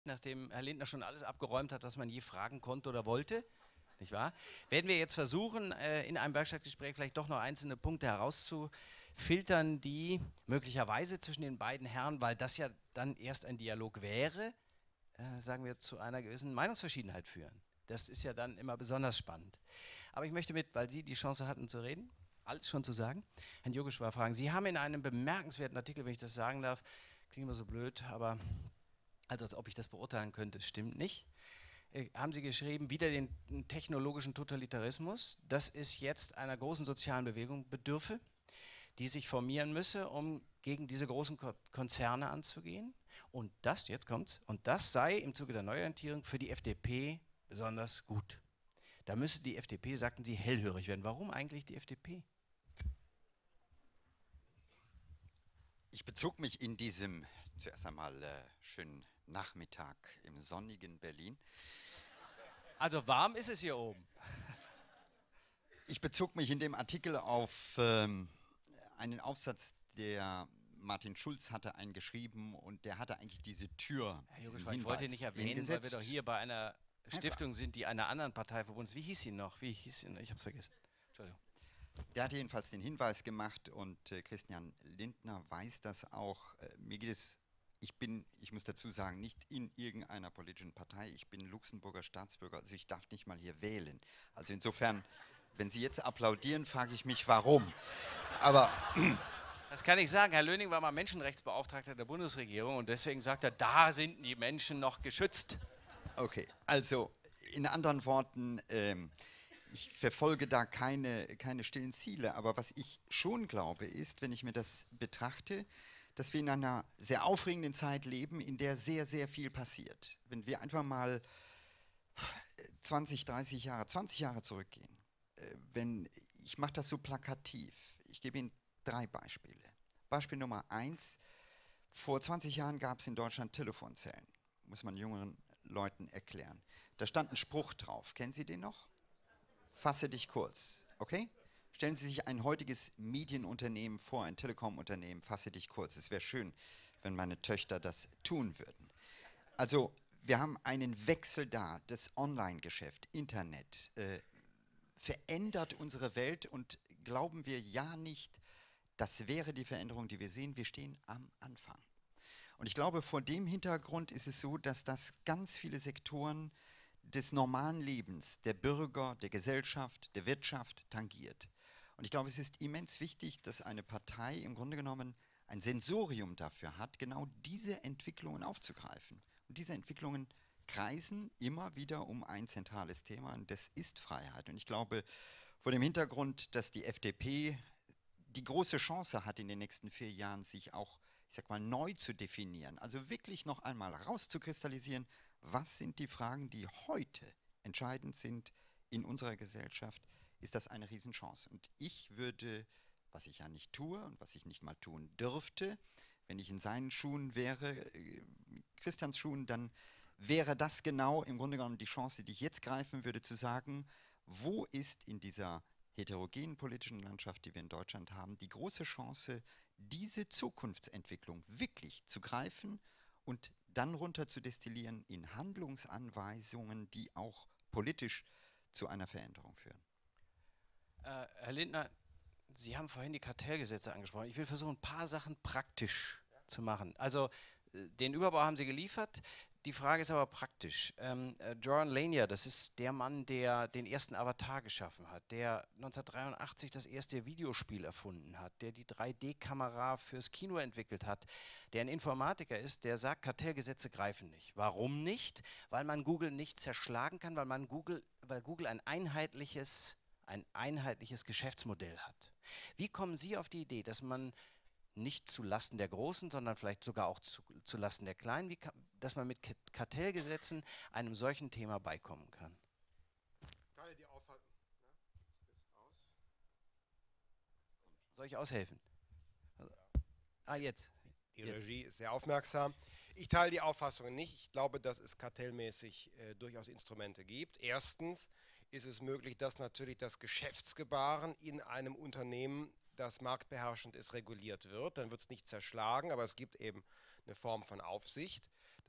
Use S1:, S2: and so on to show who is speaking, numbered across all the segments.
S1: nachdem Herr Lindner schon alles abgeräumt hat, was man je fragen konnte oder wollte, nicht wahr? Werden wir jetzt versuchen, in einem Werkstattgespräch vielleicht doch noch einzelne Punkte herauszufiltern, die möglicherweise zwischen den beiden Herren, weil das ja dann erst ein Dialog wäre, sagen wir, zu einer gewissen Meinungsverschiedenheit führen. Das ist ja dann immer besonders spannend. Aber ich möchte weil Sie die Chance hatten zu reden, alles schon zu sagen, Herrn Yogeshwar fragen. Sie haben in einem bemerkenswerten Artikel, wenn ich das sagen darf, klingt immer so blöd, aber also als ob ich das beurteilen könnte, stimmt nicht. Haben Sie geschrieben, wieder den technologischen Totalitarismus, das ist jetzt einer großen sozialen Bewegung bedürfe, die sich formieren müsse, um gegen diese großen Konzerne anzugehen. Und das, jetzt kommt's, und das sei im Zuge der Neuorientierung für die FDP besonders gut. Da müsse die FDP, sagten Sie, hellhörig werden. Warum eigentlich die FDP?
S2: Ich bezog mich in diesem zuerst einmal schönen Nachmittag im sonnigen Berlin.
S1: Also warm ist es hier oben.
S2: Ich bezog mich in dem Artikel auf einen Aufsatz, der Martin Schulz hatte eingeschrieben und der hatte eigentlich diese Tür,
S1: Herr
S2: diesen
S1: Yogeshwar, ich wollte nicht
S2: Hinweis
S1: erwähnen, weil wir doch
S2: hingesetzt.
S1: hier bei einer
S2: Ja, klar.
S1: Stiftung sind, die einer anderen Partei verbunden ist. Wie hieß sie noch? Wie hieß sie noch? Ich habe es vergessen. Entschuldigung.
S2: Der hatte jedenfalls den Hinweis gemacht und Christian Lindner weiß das auch. Mir geht es, ich muss dazu sagen, nicht in irgendeiner politischen Partei. Ich bin Luxemburger Staatsbürger, also ich darf nicht mal hier wählen. Also insofern, wenn Sie jetzt applaudieren, frage ich mich, warum. Aber
S1: Das kann ich sagen. Herr Löning war mal Menschenrechtsbeauftragter der Bundesregierung und deswegen sagt er, da sind die Menschen noch geschützt.
S2: okay, also in anderen Worten, ich verfolge da keine stillen Ziele, aber was ich schon glaube ist, wenn ich mir das betrachte, dass wir in einer sehr aufregenden Zeit leben, in der sehr, sehr viel passiert. Wenn wir einfach mal 20, 30 Jahre, 20 Jahre zurückgehen, ich mache das so plakativ, ich gebe Ihnen 3 Beispiele. Beispiel Nummer 1, vor 20 Jahren gab es in Deutschland Telefonzellen, muss man jüngeren Leuten erklären. Da stand ein Spruch drauf, kennen Sie den noch? Fasse dich kurz, okay? Stellen Sie sich ein heutiges Medienunternehmen vor, ein Telekom-Unternehmen, fasse dich kurz. Es wäre schön, wenn meine Töchter das tun würden. Also wir haben einen Wechsel da, das Online-Geschäft, Internet, verändert unsere Welt und glauben wir ja nicht, das wäre die Veränderung, die wir sehen. Wir stehen am Anfang. Und ich glaube, vor dem Hintergrund ist es so, dass das ganz viele Sektoren des normalen Lebens, der Bürger, der Gesellschaft, der Wirtschaft tangiert. Und ich glaube, es ist immens wichtig, dass eine Partei im Grunde genommen ein Sensorium dafür hat, genau diese Entwicklungen aufzugreifen. Und diese Entwicklungen kreisen immer wieder um ein zentrales Thema, und das ist Freiheit. Und ich glaube, vor dem Hintergrund, dass die FDP die große Chance hat, in den nächsten 4 Jahren sich auch, ich sag mal, neu zu definieren, also wirklich noch einmal rauszukristallisieren, was sind die Fragen, die heute entscheidend sind in unserer Gesellschaft, ist das eine Riesenchance. Und ich würde, was ich ja nicht tue und was ich nicht mal tun dürfte, wenn ich in seinen Schuhen wäre, Christians Schuhen, dann wäre das genau im Grunde genommen die Chance, die ich jetzt greifen würde, zu sagen, wo ist in dieser heterogenen politischen Landschaft, die wir in Deutschland haben, die große Chance, diese Zukunftsentwicklung wirklich zu greifen und dann runter zu destillieren in Handlungsanweisungen, die auch politisch zu einer Veränderung führen.
S1: Herr Lindner, Sie haben vorhin die Kartellgesetze angesprochen. Ich will versuchen, ein paar Sachen praktisch zu machen. Also den Überbau haben Sie geliefert. Die Frage ist aber praktisch. Joran Lanier, das ist der Mann, der den ersten Avatar geschaffen hat, der 1983 das erste Videospiel erfunden hat, der die 3D-Kamera fürs Kino entwickelt hat, der ein Informatiker ist, der sagt, Kartellgesetze greifen nicht. Warum nicht? Weil man Google nicht zerschlagen kann, weil Google ein einheitliches Geschäftsmodell hat. Wie kommen Sie auf die Idee, dass man nicht zu Lasten der Großen, sondern vielleicht sogar auch zu Lasten der Kleinen, dass man mit Kartellgesetzen einem solchen Thema beikommen kann?
S3: Teile die Auffassung.
S1: Soll ich aushelfen? Ah, jetzt.
S3: Die Regie ist sehr aufmerksam. Ich teile die Auffassung nicht. Ich glaube, dass es kartellmäßig durchaus Instrumente gibt. Erstens ist es möglich, dass natürlich das Geschäftsgebaren in einem Unternehmen, das marktbeherrschend ist, reguliert wird. Dann wird es nicht zerschlagen, aber es gibt eben eine Form von Aufsicht.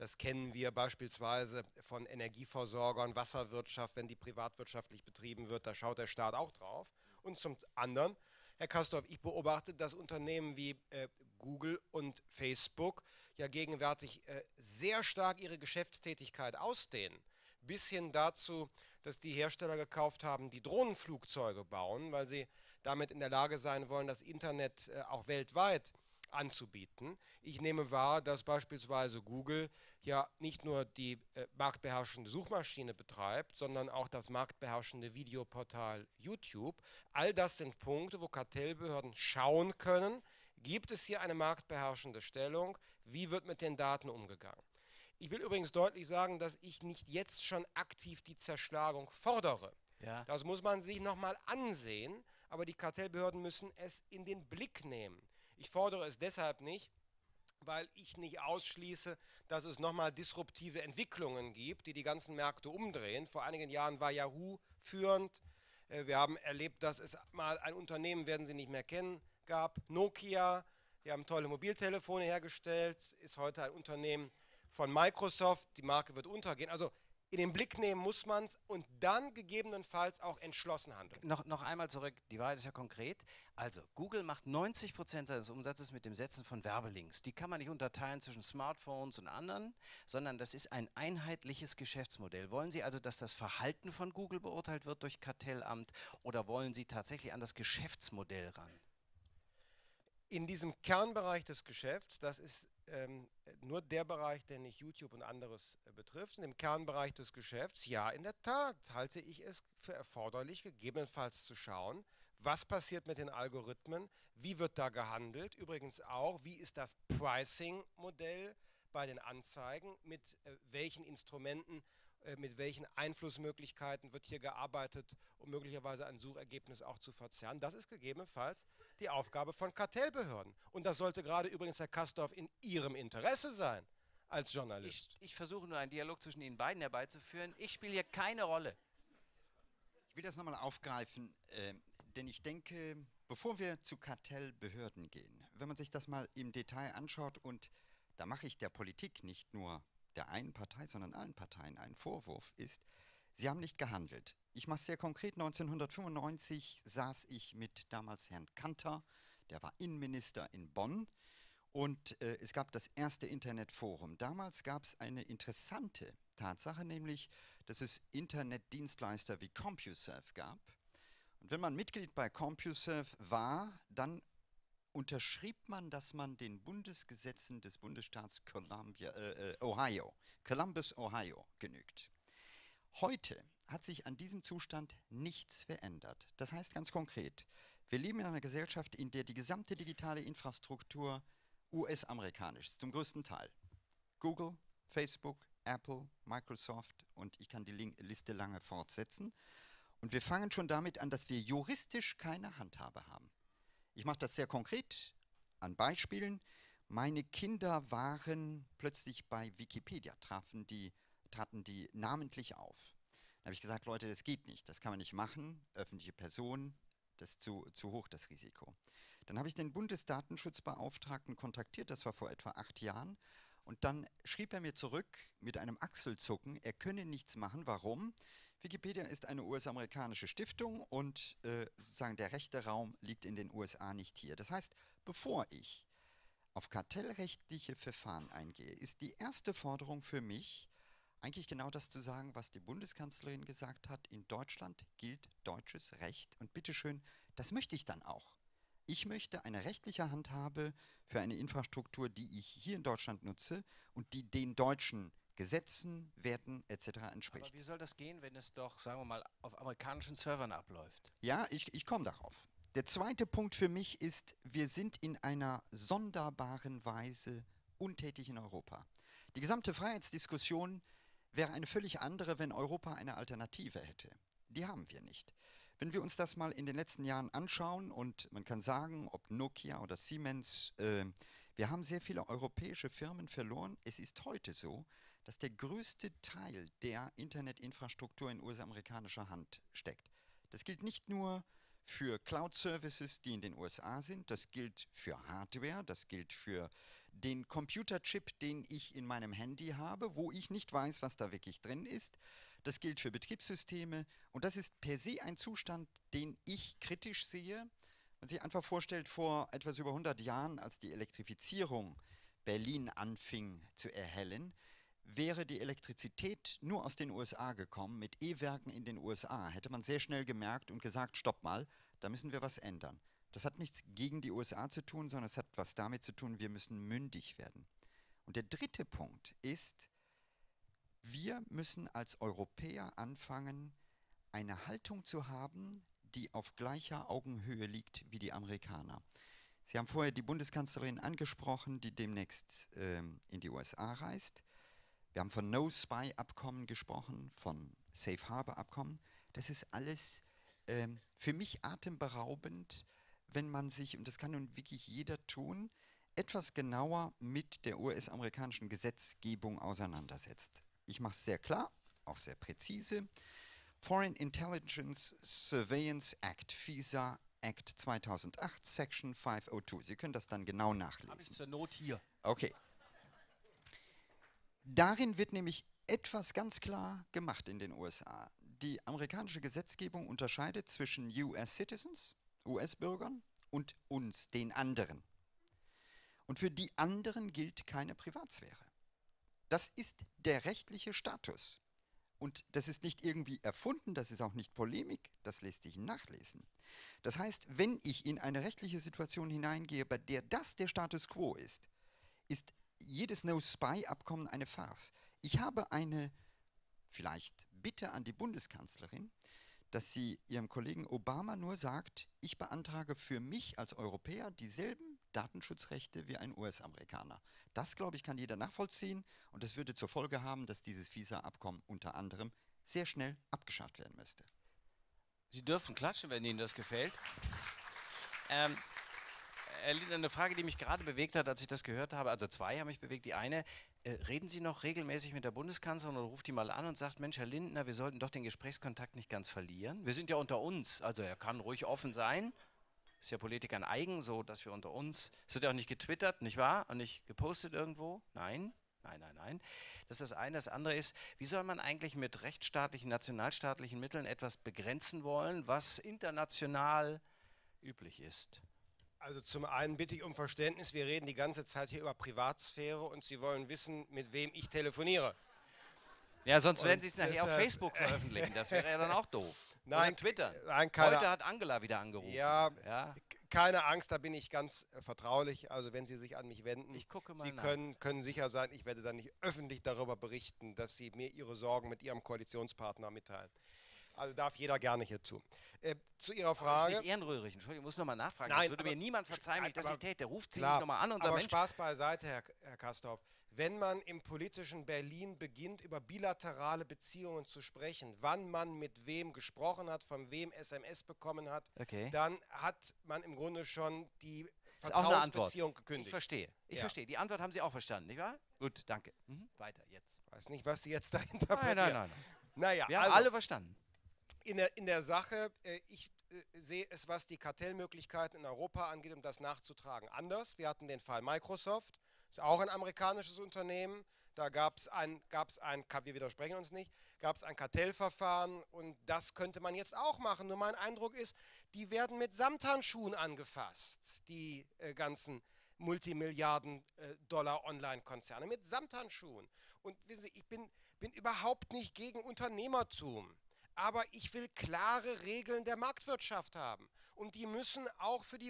S3: Das kennen wir beispielsweise von Energieversorgern, Wasserwirtschaft, wenn die privatwirtschaftlich betrieben wird, da schaut der Staat auch drauf. Und zum anderen, Herr Kastorf, ich beobachte, dass Unternehmen wie Google und Facebook ja gegenwärtig sehr stark ihre Geschäftstätigkeit ausdehnen. Bis hin dazu, dass die Hersteller gekauft haben, die Drohnenflugzeuge bauen, weil sie damit in der Lage sein wollen, das Internet auch weltweit anzubieten. Ich nehme wahr, dass beispielsweise Google ja nicht nur die marktbeherrschende Suchmaschine betreibt, sondern auch das marktbeherrschende Videoportal YouTube. All das sind Punkte, wo Kartellbehörden schauen können, gibt es hier eine marktbeherrschende Stellung, wie wird mit den Daten umgegangen. Ich will übrigens deutlich sagen, dass ich nicht jetzt schon aktiv die Zerschlagung fordere.
S1: Ja.
S3: Das muss man sich nochmal ansehen, aber die Kartellbehörden müssen es in den Blick nehmen. Ich fordere es deshalb nicht, weil ich nicht ausschließe, dass es nochmal disruptive Entwicklungen gibt, die die ganzen Märkte umdrehen. Vor einigen Jahren war Yahoo führend. Wir haben erlebt, dass es mal ein Unternehmen, werden Sie nicht mehr kennen, gab, Nokia. Die haben tolle Mobiltelefone hergestellt, ist heute ein Unternehmen von Microsoft. Die Marke wird untergehen. Also in den Blick nehmen muss man es und dann gegebenenfalls auch entschlossen handeln.
S1: Noch einmal zurück, die Wahrheit ist ja konkret. Also, Google macht 90% seines Umsatzes mit dem Setzen von Werbelinks. Die kann man nicht unterteilen zwischen Smartphones und anderen, sondern das ist ein einheitliches Geschäftsmodell. Wollen Sie also, dass das Verhalten von Google beurteilt wird durch Kartellamt oder wollen Sie tatsächlich an das Geschäftsmodell ran?
S3: In diesem Kernbereich des Geschäfts, das ist nur der Bereich, der nicht YouTube und anderes betrifft, in dem Kernbereich des Geschäfts, ja, in der Tat halte ich es für erforderlich, gegebenenfalls zu schauen, was passiert mit den Algorithmen, wie wird da gehandelt, übrigens auch, wie ist das Pricing-Modell bei den Anzeigen, mit welchen Instrumenten, mit welchen Einflussmöglichkeiten wird hier gearbeitet, um möglicherweise ein Suchergebnis auch zu verzerren. Das ist gegebenenfalls die Aufgabe von Kartellbehörden. Und das sollte gerade übrigens, Herr Kastorf, in Ihrem Interesse sein als Journalist.
S1: Ich versuche nur einen Dialog zwischen Ihnen beiden herbeizuführen. Ich spiele hier keine Rolle.
S2: Ich will das nochmal aufgreifen, denn ich denke, bevor wir zu Kartellbehörden gehen, wenn man sich das mal im Detail anschaut, und da mache ich der Politik nicht nur der einen Partei, sondern allen Parteien einen Vorwurf, ist, sie haben nicht gehandelt. Ich mache es sehr konkret. 1995 saß ich mit damals Herrn Kanter, der war Innenminister in Bonn, und es gab das erste Internetforum. Damals gab es eine interessante Tatsache, nämlich, dass es Internetdienstleister wie CompuServe gab. Und wenn man Mitglied bei CompuServe war, dann unterschrieb man, dass man den Bundesgesetzen des Bundesstaats Columbus, Ohio, genügt. Heute hat sich an diesem Zustand nichts verändert. Das heißt ganz konkret, wir leben in einer Gesellschaft, in der die gesamte digitale Infrastruktur US-amerikanisch ist, zum größten Teil. Google, Facebook, Apple, Microsoft, und ich kann die Liste lange fortsetzen. Und wir fangen schon damit an, dass wir juristisch keine Handhabe haben. Ich mache das sehr konkret an Beispielen. Meine Kinder waren plötzlich bei Wikipedia, traten die namentlich auf. Da habe ich gesagt, Leute, das geht nicht, das kann man nicht machen, öffentliche Person, das ist zu hoch, das Risiko. Dann habe ich den Bundesdatenschutzbeauftragten kontaktiert, das war vor etwa 8 Jahren, und dann schrieb er mir zurück mit einem Achselzucken, er könne nichts machen. Warum? Wikipedia ist eine US-amerikanische Stiftung und sozusagen der rechte Raum liegt in den USA, nicht hier. Das heißt, bevor ich auf kartellrechtliche Verfahren eingehe, ist die erste Forderung für mich, eigentlich genau das zu sagen, was die Bundeskanzlerin gesagt hat: In Deutschland gilt deutsches Recht. Und bitteschön, das möchte ich dann auch. Ich möchte eine rechtliche Handhabe für eine Infrastruktur, die ich hier in Deutschland nutze und die den deutschen Gesetzen, Werten etc. entspricht.
S1: Aber wie soll das gehen, wenn es doch, sagen wir mal, auf amerikanischen Servern abläuft?
S2: Ja, ich komme darauf. Der zweite Punkt für mich ist, wir sind in einer sonderbaren Weise untätig in Europa. Die gesamte Freiheitsdiskussion wäre eine völlig andere, wenn Europa eine Alternative hätte. Die haben wir nicht. Wenn wir uns das mal in den letzten Jahren anschauen, und man kann sagen, ob Nokia oder Siemens, wir haben sehr viele europäische Firmen verloren. Es ist heute so, dass der größte Teil der Internetinfrastruktur in US-amerikanischer Hand steckt. Das gilt nicht nur für Cloud-Services, die in den USA sind, das gilt für Hardware, das gilt für den Computerchip, den ich in meinem Handy habe, wo ich nicht weiß, was da wirklich drin ist. Das gilt für Betriebssysteme und das ist per se ein Zustand, den ich kritisch sehe. Man sich einfach vorstellt, vor etwas über 100 Jahren, als die Elektrifizierung Berlin anfing zu erhellen, wäre die Elektrizität nur aus den USA gekommen, mit E-Werken in den USA, hätte man sehr schnell gemerkt und gesagt, stopp mal, da müssen wir was ändern. Das hat nichts gegen die USA zu tun, sondern es hat was damit zu tun, wir müssen mündig werden. Und der dritte Punkt ist, wir müssen als Europäer anfangen, eine Haltung zu haben, die auf gleicher Augenhöhe liegt wie die Amerikaner. Sie haben vorher die Bundeskanzlerin angesprochen, die demnächst in die USA reist. Wir haben von No-Spy-Abkommen gesprochen, von Safe-Harbor-Abkommen. Das ist alles für mich atemberaubend, wenn man sich, und das kann nun wirklich jeder tun, etwas genauer mit der US-amerikanischen Gesetzgebung auseinandersetzt. Ich mache es sehr klar, auch sehr präzise. Foreign Intelligence Surveillance Act, FISA Act 2008, Section 502. Sie können das dann genau nachlesen.
S1: Habe ich zur Not hier.
S2: Okay. Darin wird nämlich etwas ganz klar gemacht in den USA. Die amerikanische Gesetzgebung unterscheidet zwischen US-Citizens, US-Bürgern und uns, den anderen. Und für die anderen gilt keine Privatsphäre. Das ist der rechtliche Status. Und das ist nicht irgendwie erfunden, das ist auch nicht Polemik, das lässt sich nachlesen. Das heißt, wenn ich in eine rechtliche Situation hineingehe, bei der das der Status quo ist, ist jedes No-Spy-Abkommen eine Farce. Ich habe eine vielleicht Bitte an die Bundeskanzlerin, dass sie ihrem Kollegen Obama nur sagt, ich beantrage für mich als Europäer dieselben Datenschutzrechte wie ein US-Amerikaner. Das, glaube ich, kann jeder nachvollziehen und das würde zur Folge haben, dass dieses FISA-Abkommen unter anderem sehr schnell abgeschafft werden müsste.
S1: Sie dürfen klatschen, wenn Ihnen das gefällt. Herr Lindner, eine Frage, die mich gerade bewegt hat, als ich das gehört habe, also zwei haben mich bewegt. Die eine, reden Sie noch regelmäßig mit der Bundeskanzlerin oder ruft die mal an und sagt, Mensch, Herr Lindner, wir sollten doch den Gesprächskontakt nicht ganz verlieren. Wir sind ja unter uns, also er kann ruhig offen sein. Ist ja Politikern eigen, so dass wir unter uns, es wird ja auch nicht getwittert, nicht wahr? Und nicht gepostet irgendwo? Nein. Nein, nein, nein. Das ist das eine. Das andere ist, wie soll man eigentlich mit rechtsstaatlichen, nationalstaatlichen Mitteln etwas begrenzen wollen, was international üblich ist?
S3: Also zum einen bitte ich um Verständnis, wir reden die ganze Zeit hier über Privatsphäre und Sie wollen wissen, mit wem ich telefoniere.
S1: Ja, sonst werden Sie es nachher auf Facebook veröffentlichen, das wäre ja dann auch doof.
S3: Nein,
S1: oder Twitter.
S3: Nein,
S1: Heute hat Angela wieder angerufen.
S3: Ja,
S1: ja,
S3: keine Angst, da bin ich ganz vertraulich. Also wenn Sie sich an mich wenden,
S1: ich gucke mal
S3: Sie können sicher sein, ich werde dann nicht öffentlich darüber berichten, dass Sie mir Ihre Sorgen mit Ihrem Koalitionspartner mitteilen. Also darf jeder gerne hierzu. Zu Ihrer Frage.
S1: Das ist nicht ehrenrührig. Entschuldigung, ich muss nochmal nachfragen.
S3: Nein,
S1: das würde mir niemand verzeihen, wenn ich das nicht täte. Der ruft Sie
S3: klar,
S1: nicht nochmal an und sagt,
S3: aber
S1: Mensch.
S3: Spaß beiseite, Herr Kastorf. Wenn man im politischen Berlin beginnt, über bilaterale Beziehungen zu sprechen, wann man mit wem gesprochen hat, von wem SMS bekommen hat,
S1: okay,
S3: dann hat man im Grunde schon die
S1: ist auch eine Antwort.
S3: Vertrauensbeziehung gekündigt.
S1: Ich verstehe. Ich
S3: Ja.
S1: verstehe. Die Antwort haben Sie auch verstanden, nicht wahr? Gut, danke. Weiter jetzt.
S3: Ich weiß nicht, was Sie jetzt dahinter
S1: Nein, nein, nein.
S3: Naja,
S1: Wir haben
S3: also,
S1: alle verstanden.
S3: in der Sache, ich sehe es, was die Kartellmöglichkeiten in Europa angeht, um das nachzutragen, anders. Wir hatten den Fall Microsoft, ist auch ein amerikanisches Unternehmen. Da gab es wir widersprechen uns nicht, gab es ein Kartellverfahren und das könnte man jetzt auch machen. Nur mein Eindruck ist, die werden mit Samthandschuhen angefasst, die ganzen Multimilliarden-Dollar Online-Konzerne, mit Samthandschuhen. Und wissen Sie, ich bin überhaupt nicht gegen Unternehmertum. Aber ich will klare Regeln der Marktwirtschaft haben. Und die müssen auch für die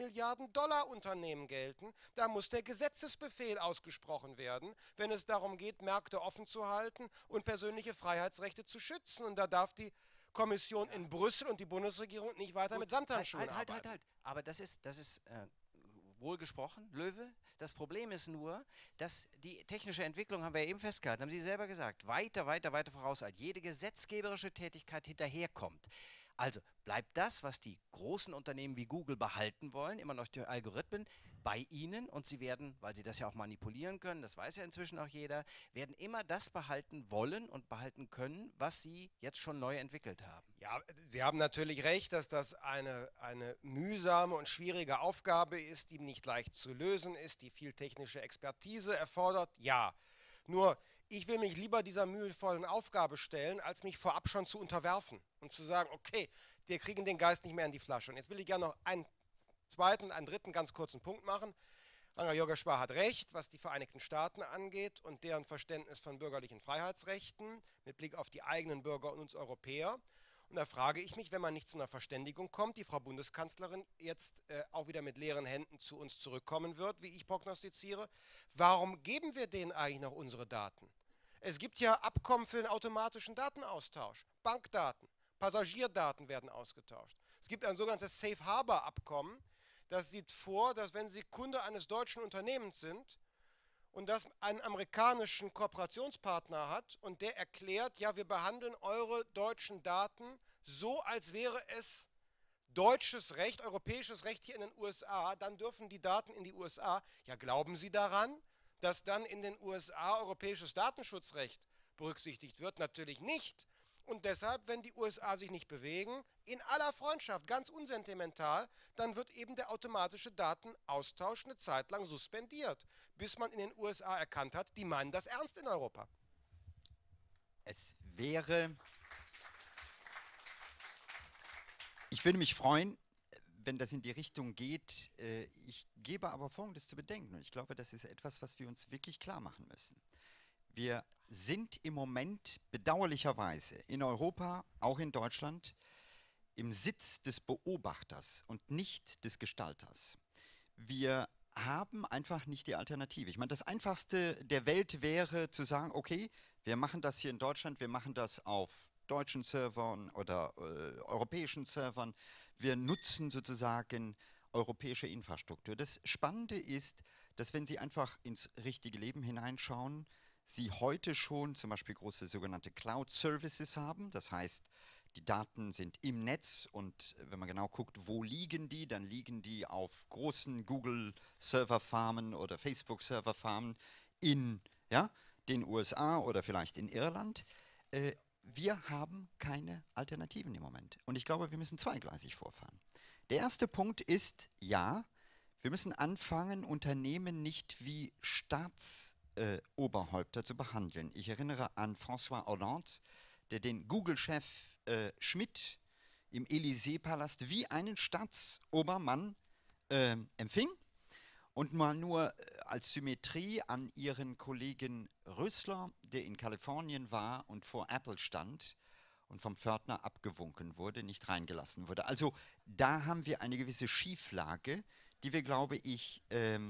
S3: Multimilliarden-Dollar-Unternehmen gelten. Da muss der Gesetzesbefehl ausgesprochen werden, wenn es darum geht, Märkte offen zu halten und persönliche Freiheitsrechte zu schützen. Und da darf die Kommission in Brüssel und die Bundesregierung nicht weiter mit Samthandschuhen arbeiten.
S1: Halt. Aber das ist wohl gesprochen, Löwe. Das Problem ist nur, dass die technische Entwicklung, haben wir ja eben festgehalten, haben Sie selber gesagt, weiter voraus, als jede gesetzgeberische Tätigkeit hinterherkommt. Also bleibt das, was die großen Unternehmen wie Google behalten wollen, immer noch die Algorithmen, bei ihnen und sie werden, weil sie das ja auch manipulieren können, das weiß ja inzwischen auch jeder, werden immer das behalten wollen und behalten können, was sie jetzt schon neu entwickelt haben.
S3: Ja, Sie haben natürlich recht, dass das eine mühsame und schwierige Aufgabe ist, die nicht leicht zu lösen ist, die viel technische Expertise erfordert. Ja, nur ich will mich lieber dieser mühevollen Aufgabe stellen, als mich vorab schon zu unterwerfen und zu sagen, okay, wir kriegen den Geist nicht mehr in die Flasche. Und jetzt will ich gerne noch einen zweiten, einen dritten ganz kurzen Punkt machen. Ranga Yogeshwar hat recht, was die Vereinigten Staaten angeht und deren Verständnis von bürgerlichen Freiheitsrechten mit Blick auf die eigenen Bürger und uns Europäer. Und da frage ich mich, wenn man nicht zu einer Verständigung kommt, die Frau Bundeskanzlerin jetzt auch wieder mit leeren Händen zu uns zurückkommen wird, wie ich prognostiziere, warum geben wir denen eigentlich noch unsere Daten? Es gibt ja Abkommen für den automatischen Datenaustausch, Bankdaten, Passagierdaten werden ausgetauscht. Es gibt ein sogenanntes Safe Harbor Abkommen, das sieht vor, dass wenn Sie Kunde eines deutschen Unternehmens sind und das einen amerikanischen Kooperationspartner hat und der erklärt, ja, wir behandeln eure deutschen Daten so, als wäre es deutsches Recht, europäisches Recht hier in den USA, dann dürfen die Daten in die USA. Ja, glauben Sie daran, dass dann in den USA europäisches Datenschutzrecht berücksichtigt wird? Natürlich nicht. Und deshalb, wenn die USA sich nicht bewegen, in aller Freundschaft, ganz unsentimental, dann wird eben der automatische Datenaustausch eine Zeit lang suspendiert, bis man in den USA erkannt hat, die meinen das ernst in Europa.
S2: Es wäre, ich würde mich freuen, wenn das in die Richtung geht. Ich gebe aber Folgendes zu bedenken und ich glaube, das ist etwas, was wir uns wirklich klar machen müssen. Wir sind im Moment bedauerlicherweise in Europa, auch in Deutschland, im Sitz des Beobachters und nicht des Gestalters. Wir haben einfach nicht die Alternative. Ich meine, das Einfachste der Welt wäre zu sagen, okay, wir machen das hier in Deutschland, wir machen das auf deutschen Servern oder europäischen Servern. Wir nutzen sozusagen europäische Infrastruktur. Das Spannende ist, dass wenn Sie einfach ins richtige Leben hineinschauen, Sie heute schon zum Beispiel große sogenannte Cloud-Services haben. Das heißt, die Daten sind im Netz und wenn man genau guckt, wo liegen die, dann liegen die auf großen Google-Server-Farmen oder Facebook-Server-Farmen in den USA oder vielleicht in Irland. Wir haben keine Alternativen im Moment. Und ich glaube, wir müssen zweigleisig vorfahren. Der erste Punkt ist, ja, wir müssen anfangen, Unternehmen nicht wie Staatsoberhäupter zu behandeln. Ich erinnere an François Hollande, der den Google-Chef Schmidt im Élysée-Palast wie einen Staatsobermann empfing und mal nur als Symmetrie an ihren Kollegen Rösler, der in Kalifornien war und vor Apple stand und vom Pförtner abgewunken wurde, nicht reingelassen wurde. Also da haben wir eine gewisse Schieflage, die wir, glaube ich,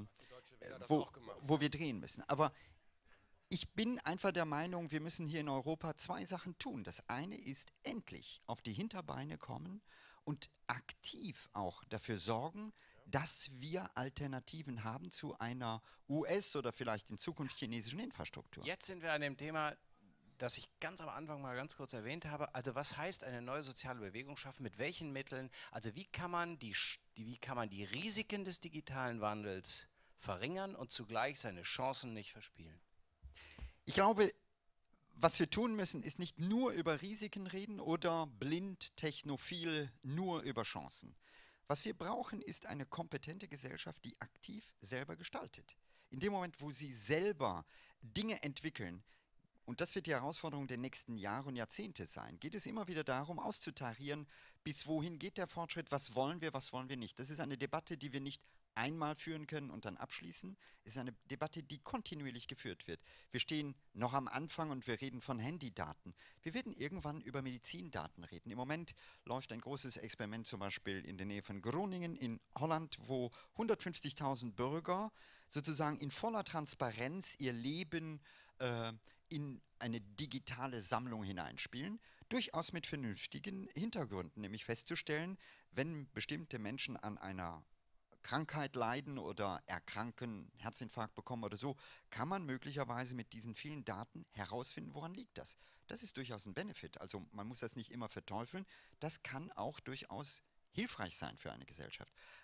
S2: wo wir drehen müssen. Aber ich bin einfach der Meinung, wir müssen hier in Europa zwei Sachen tun. Das eine ist endlich auf die Hinterbeine kommen und aktiv auch dafür sorgen, dass wir Alternativen haben zu einer US- oder vielleicht in Zukunft chinesischen Infrastruktur.
S1: Jetzt sind wir an dem Thema, das ich ganz am Anfang mal ganz kurz erwähnt habe. Also was heißt eine neue soziale Bewegung schaffen? Mit welchen Mitteln? Also wie kann man die Risiken des digitalen Wandels verringern und zugleich seine Chancen nicht verspielen?
S2: Ich glaube, was wir tun müssen, ist nicht nur über Risiken reden oder blind, technophil, nur über Chancen. Was wir brauchen, ist eine kompetente Gesellschaft, die aktiv selber gestaltet. In dem Moment, wo sie selber Dinge entwickeln, und das wird die Herausforderung der nächsten Jahre und Jahrzehnte sein, geht es immer wieder darum, auszutarieren, bis wohin geht der Fortschritt, was wollen wir nicht. Das ist eine Debatte, die wir nicht einmal führen können und dann abschließen. Es ist eine Debatte, die kontinuierlich geführt wird. Wir stehen noch am Anfang und wir reden von Handydaten. Wir werden irgendwann über Medizindaten reden. Im Moment läuft ein großes Experiment zum Beispiel in der Nähe von Groningen in Holland, wo 150.000 Bürger sozusagen in voller Transparenz ihr Leben in eine digitale Sammlung hineinspielen, durchaus mit vernünftigen Hintergründen, nämlich festzustellen, wenn bestimmte Menschen an einer Krankheit leiden oder erkranken, Herzinfarkt bekommen oder so, kann man möglicherweise mit diesen vielen Daten herausfinden, woran liegt das. Das ist durchaus ein Benefit. Also man muss das nicht immer verteufeln. Das kann auch durchaus hilfreich sein für eine Gesellschaft. Aber es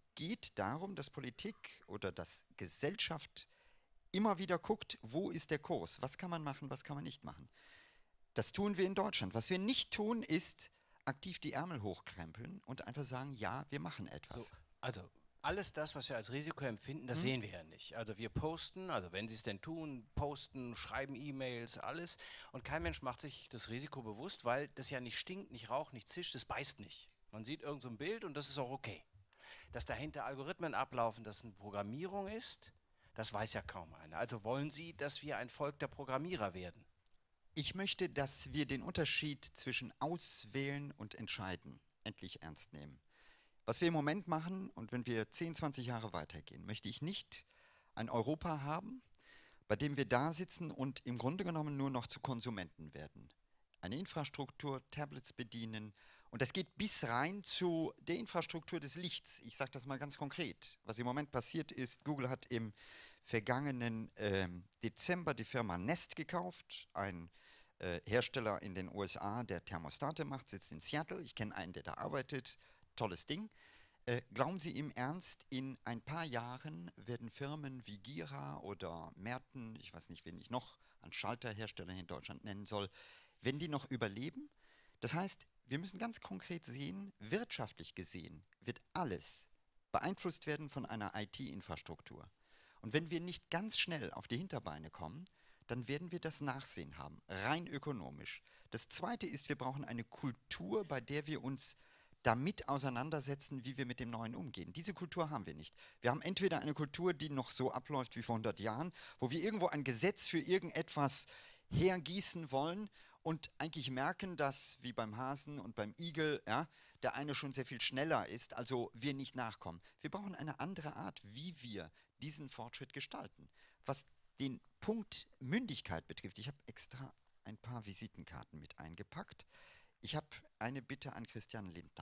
S2: geht darum, dass Politik oder dass Gesellschaft immer wieder guckt, wo ist der Kurs, was kann man machen, was kann man nicht machen. Das tun wir in Deutschland. Was wir nicht tun, ist aktiv die Ärmel hochkrempeln und einfach sagen, ja, wir machen
S1: So,
S2: etwas.
S1: also alles das, was wir als Risiko empfinden, das sehen wir ja nicht. Also wir posten, also wenn sie es denn tun, posten, schreiben E-Mails, alles. Und kein Mensch macht sich das Risiko bewusst, weil das ja nicht stinkt, nicht raucht, nicht zischt, das beißt nicht. Man sieht irgend so ein Bild und das ist auch okay. Dass dahinter Algorithmen ablaufen, dass eine Programmierung ist, das weiß ja kaum einer. Also wollen Sie, dass wir ein Volk der Programmierer werden?
S2: Ich möchte, dass wir den Unterschied zwischen Auswählen und Entscheiden endlich ernst nehmen. Was wir im Moment machen, und wenn wir 10, 20 Jahre weitergehen, möchte ich nicht ein Europa haben, bei dem wir da sitzen und im Grunde genommen nur noch zu Konsumenten werden. Eine Infrastruktur, Tablets bedienen, und das geht bis rein zu der Infrastruktur des Lichts. Ich sage das mal ganz konkret. Was im Moment passiert ist, Google hat im vergangenen Dezember die Firma Nest gekauft, ein Hersteller in den USA, der Thermostate macht, sitzt in Seattle. Ich kenne einen, der da arbeitet. Tolles Ding. Glauben Sie im Ernst, in ein paar Jahren werden Firmen wie Gira oder Merten, ich weiß nicht, wen ich noch an Schalterhersteller in Deutschland nennen soll, wenn die noch überleben? Das heißt, wir müssen ganz konkret sehen, wirtschaftlich gesehen wird alles beeinflusst werden von einer IT-Infrastruktur. Und wenn wir nicht ganz schnell auf die Hinterbeine kommen, dann werden wir das Nachsehen haben, rein ökonomisch. Das Zweite ist, wir brauchen eine Kultur, bei der wir uns damit auseinandersetzen, wie wir mit dem Neuen umgehen. Diese Kultur haben wir nicht. Wir haben entweder eine Kultur, die noch so abläuft wie vor 100 Jahren, wo wir irgendwo ein Gesetz für irgendetwas hergießen wollen und eigentlich merken, dass, wie beim Hasen und beim Igel, ja, der eine schon sehr viel schneller ist, also wir nicht nachkommen. Wir brauchen eine andere Art, wie wir diesen Fortschritt gestalten. Was den Punkt Mündigkeit betrifft, ich habe extra ein paar Visitenkarten mit eingepackt. Ich habe eine Bitte an Christian Lindner.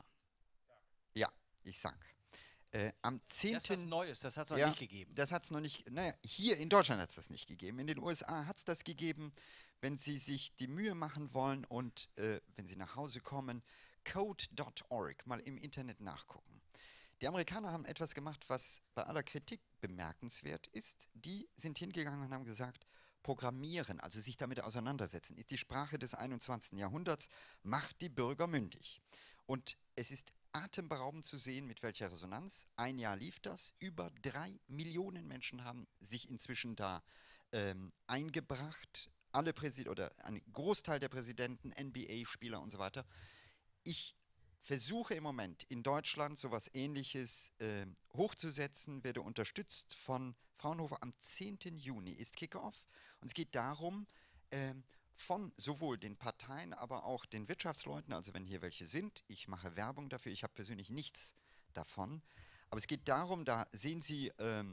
S2: Ja, ich sag. Am
S1: Das ist was
S2: 10.
S1: Neues, das hat es noch
S2: Ja,
S1: nicht gegeben.
S2: das hat es noch nicht, naja, hier in Deutschland hat es das nicht gegeben. In den USA hat es das gegeben. Wenn Sie sich die Mühe machen wollen und wenn Sie nach Hause kommen, code.org, mal im Internet nachgucken. Die Amerikaner haben etwas gemacht, was bei aller Kritik bemerkenswert ist. Die sind hingegangen und haben gesagt, Programmieren, also sich damit auseinandersetzen, ist die Sprache des 21. Jahrhunderts, macht die Bürger mündig. Und es ist atemberaubend zu sehen, mit welcher Resonanz. Ein Jahr lief das. Über 3 Millionen Menschen haben sich inzwischen da eingebracht. Alle oder ein Großteil der Präsidenten, NBA-Spieler und so weiter. Ich versuche im Moment in Deutschland sowas Ähnliches hochzusetzen, werde unterstützt von Fraunhofer. Am 10. Juni ist Kickoff und es geht darum, von sowohl den Parteien, aber auch den Wirtschaftsleuten, also wenn hier welche sind, ich mache Werbung dafür, ich habe persönlich nichts davon, aber es geht darum, da sehen Sie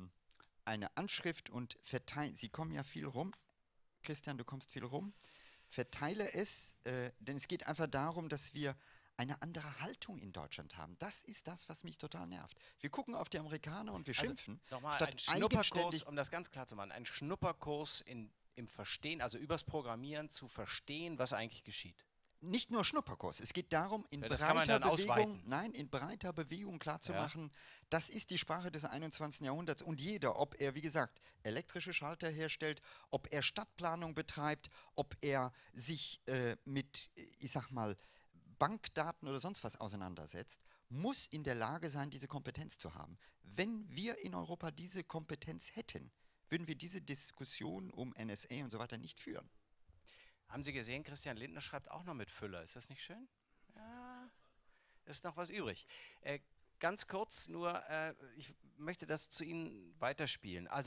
S2: eine Anschrift und verteilen, Sie kommen ja viel rum, Christian, du kommst viel rum, verteile es, denn es geht einfach darum, dass wir eine andere Haltung in Deutschland haben. Das ist das, was mich total nervt. Wir gucken auf die Amerikaner und wir schimpfen,
S1: Nochmal
S2: statt
S1: ein Schnupperkurs,
S2: eigenständig.
S1: um das ganz klar zu machen, ein Schnupperkurs im Verstehen, also übers Programmieren zu verstehen, was eigentlich geschieht.
S2: Nicht nur Schnupperkurs, es geht darum, in
S1: Ja, das kann man
S2: breiter
S1: dann
S2: Bewegung,
S1: ausweiten.
S2: nein, in breiter Bewegung klarzumachen, das ist die Sprache des 21. Jahrhunderts und jeder, ob er, wie gesagt, elektrische Schalter herstellt, ob er Stadtplanung betreibt, ob er sich mit, ich sag mal, Bankdaten oder sonst was auseinandersetzt, muss in der Lage sein, diese Kompetenz zu haben. Wenn wir in Europa diese Kompetenz hätten, würden wir diese Diskussion um NSA und so weiter nicht führen.
S1: Haben Sie gesehen, Christian Lindner schreibt auch noch mit Füller. Ist das nicht schön? Ja, ist noch was übrig. Ganz kurz nur, ich möchte das zu Ihnen weiterspielen. Also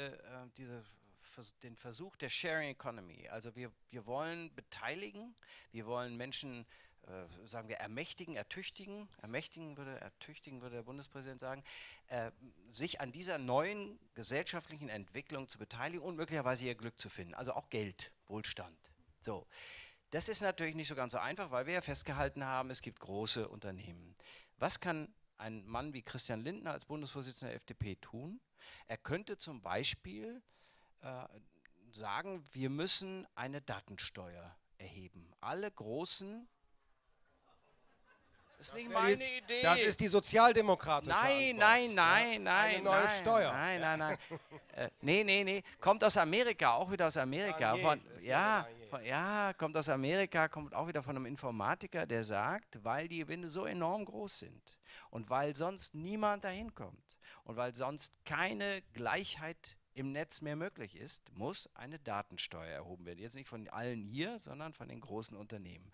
S1: den Versuch der Sharing Economy. Also wir wollen beteiligen, wir wollen Menschen, sagen wir, ertüchtigen würde der Bundespräsident sagen, sich an dieser neuen gesellschaftlichen Entwicklung zu beteiligen und möglicherweise ihr Glück zu finden. Also auch Geld, Wohlstand. So. Das ist natürlich nicht so ganz so einfach, weil wir ja festgehalten haben, es gibt große Unternehmen. Was kann ein Mann wie Christian Lindner als Bundesvorsitzender der FDP tun? Er könnte zum Beispiel sagen, wir müssen eine Datensteuer erheben. Alle großen Das ist nicht meine Idee.
S3: Das ist die sozialdemokratische
S1: Nein,
S3: Antwort.
S1: nein.
S3: Eine neue Steuer.
S1: Nein. Nee. Kommt aus Amerika, auch wieder aus Amerika. Kommt aus Amerika, kommt auch wieder von einem Informatiker, der sagt, weil die Gewinne so enorm groß sind und weil sonst niemand dahin kommt und weil sonst keine Gleichheit im Netz mehr möglich ist, muss eine Datensteuer erhoben werden. Jetzt nicht von allen hier, sondern von den großen Unternehmen.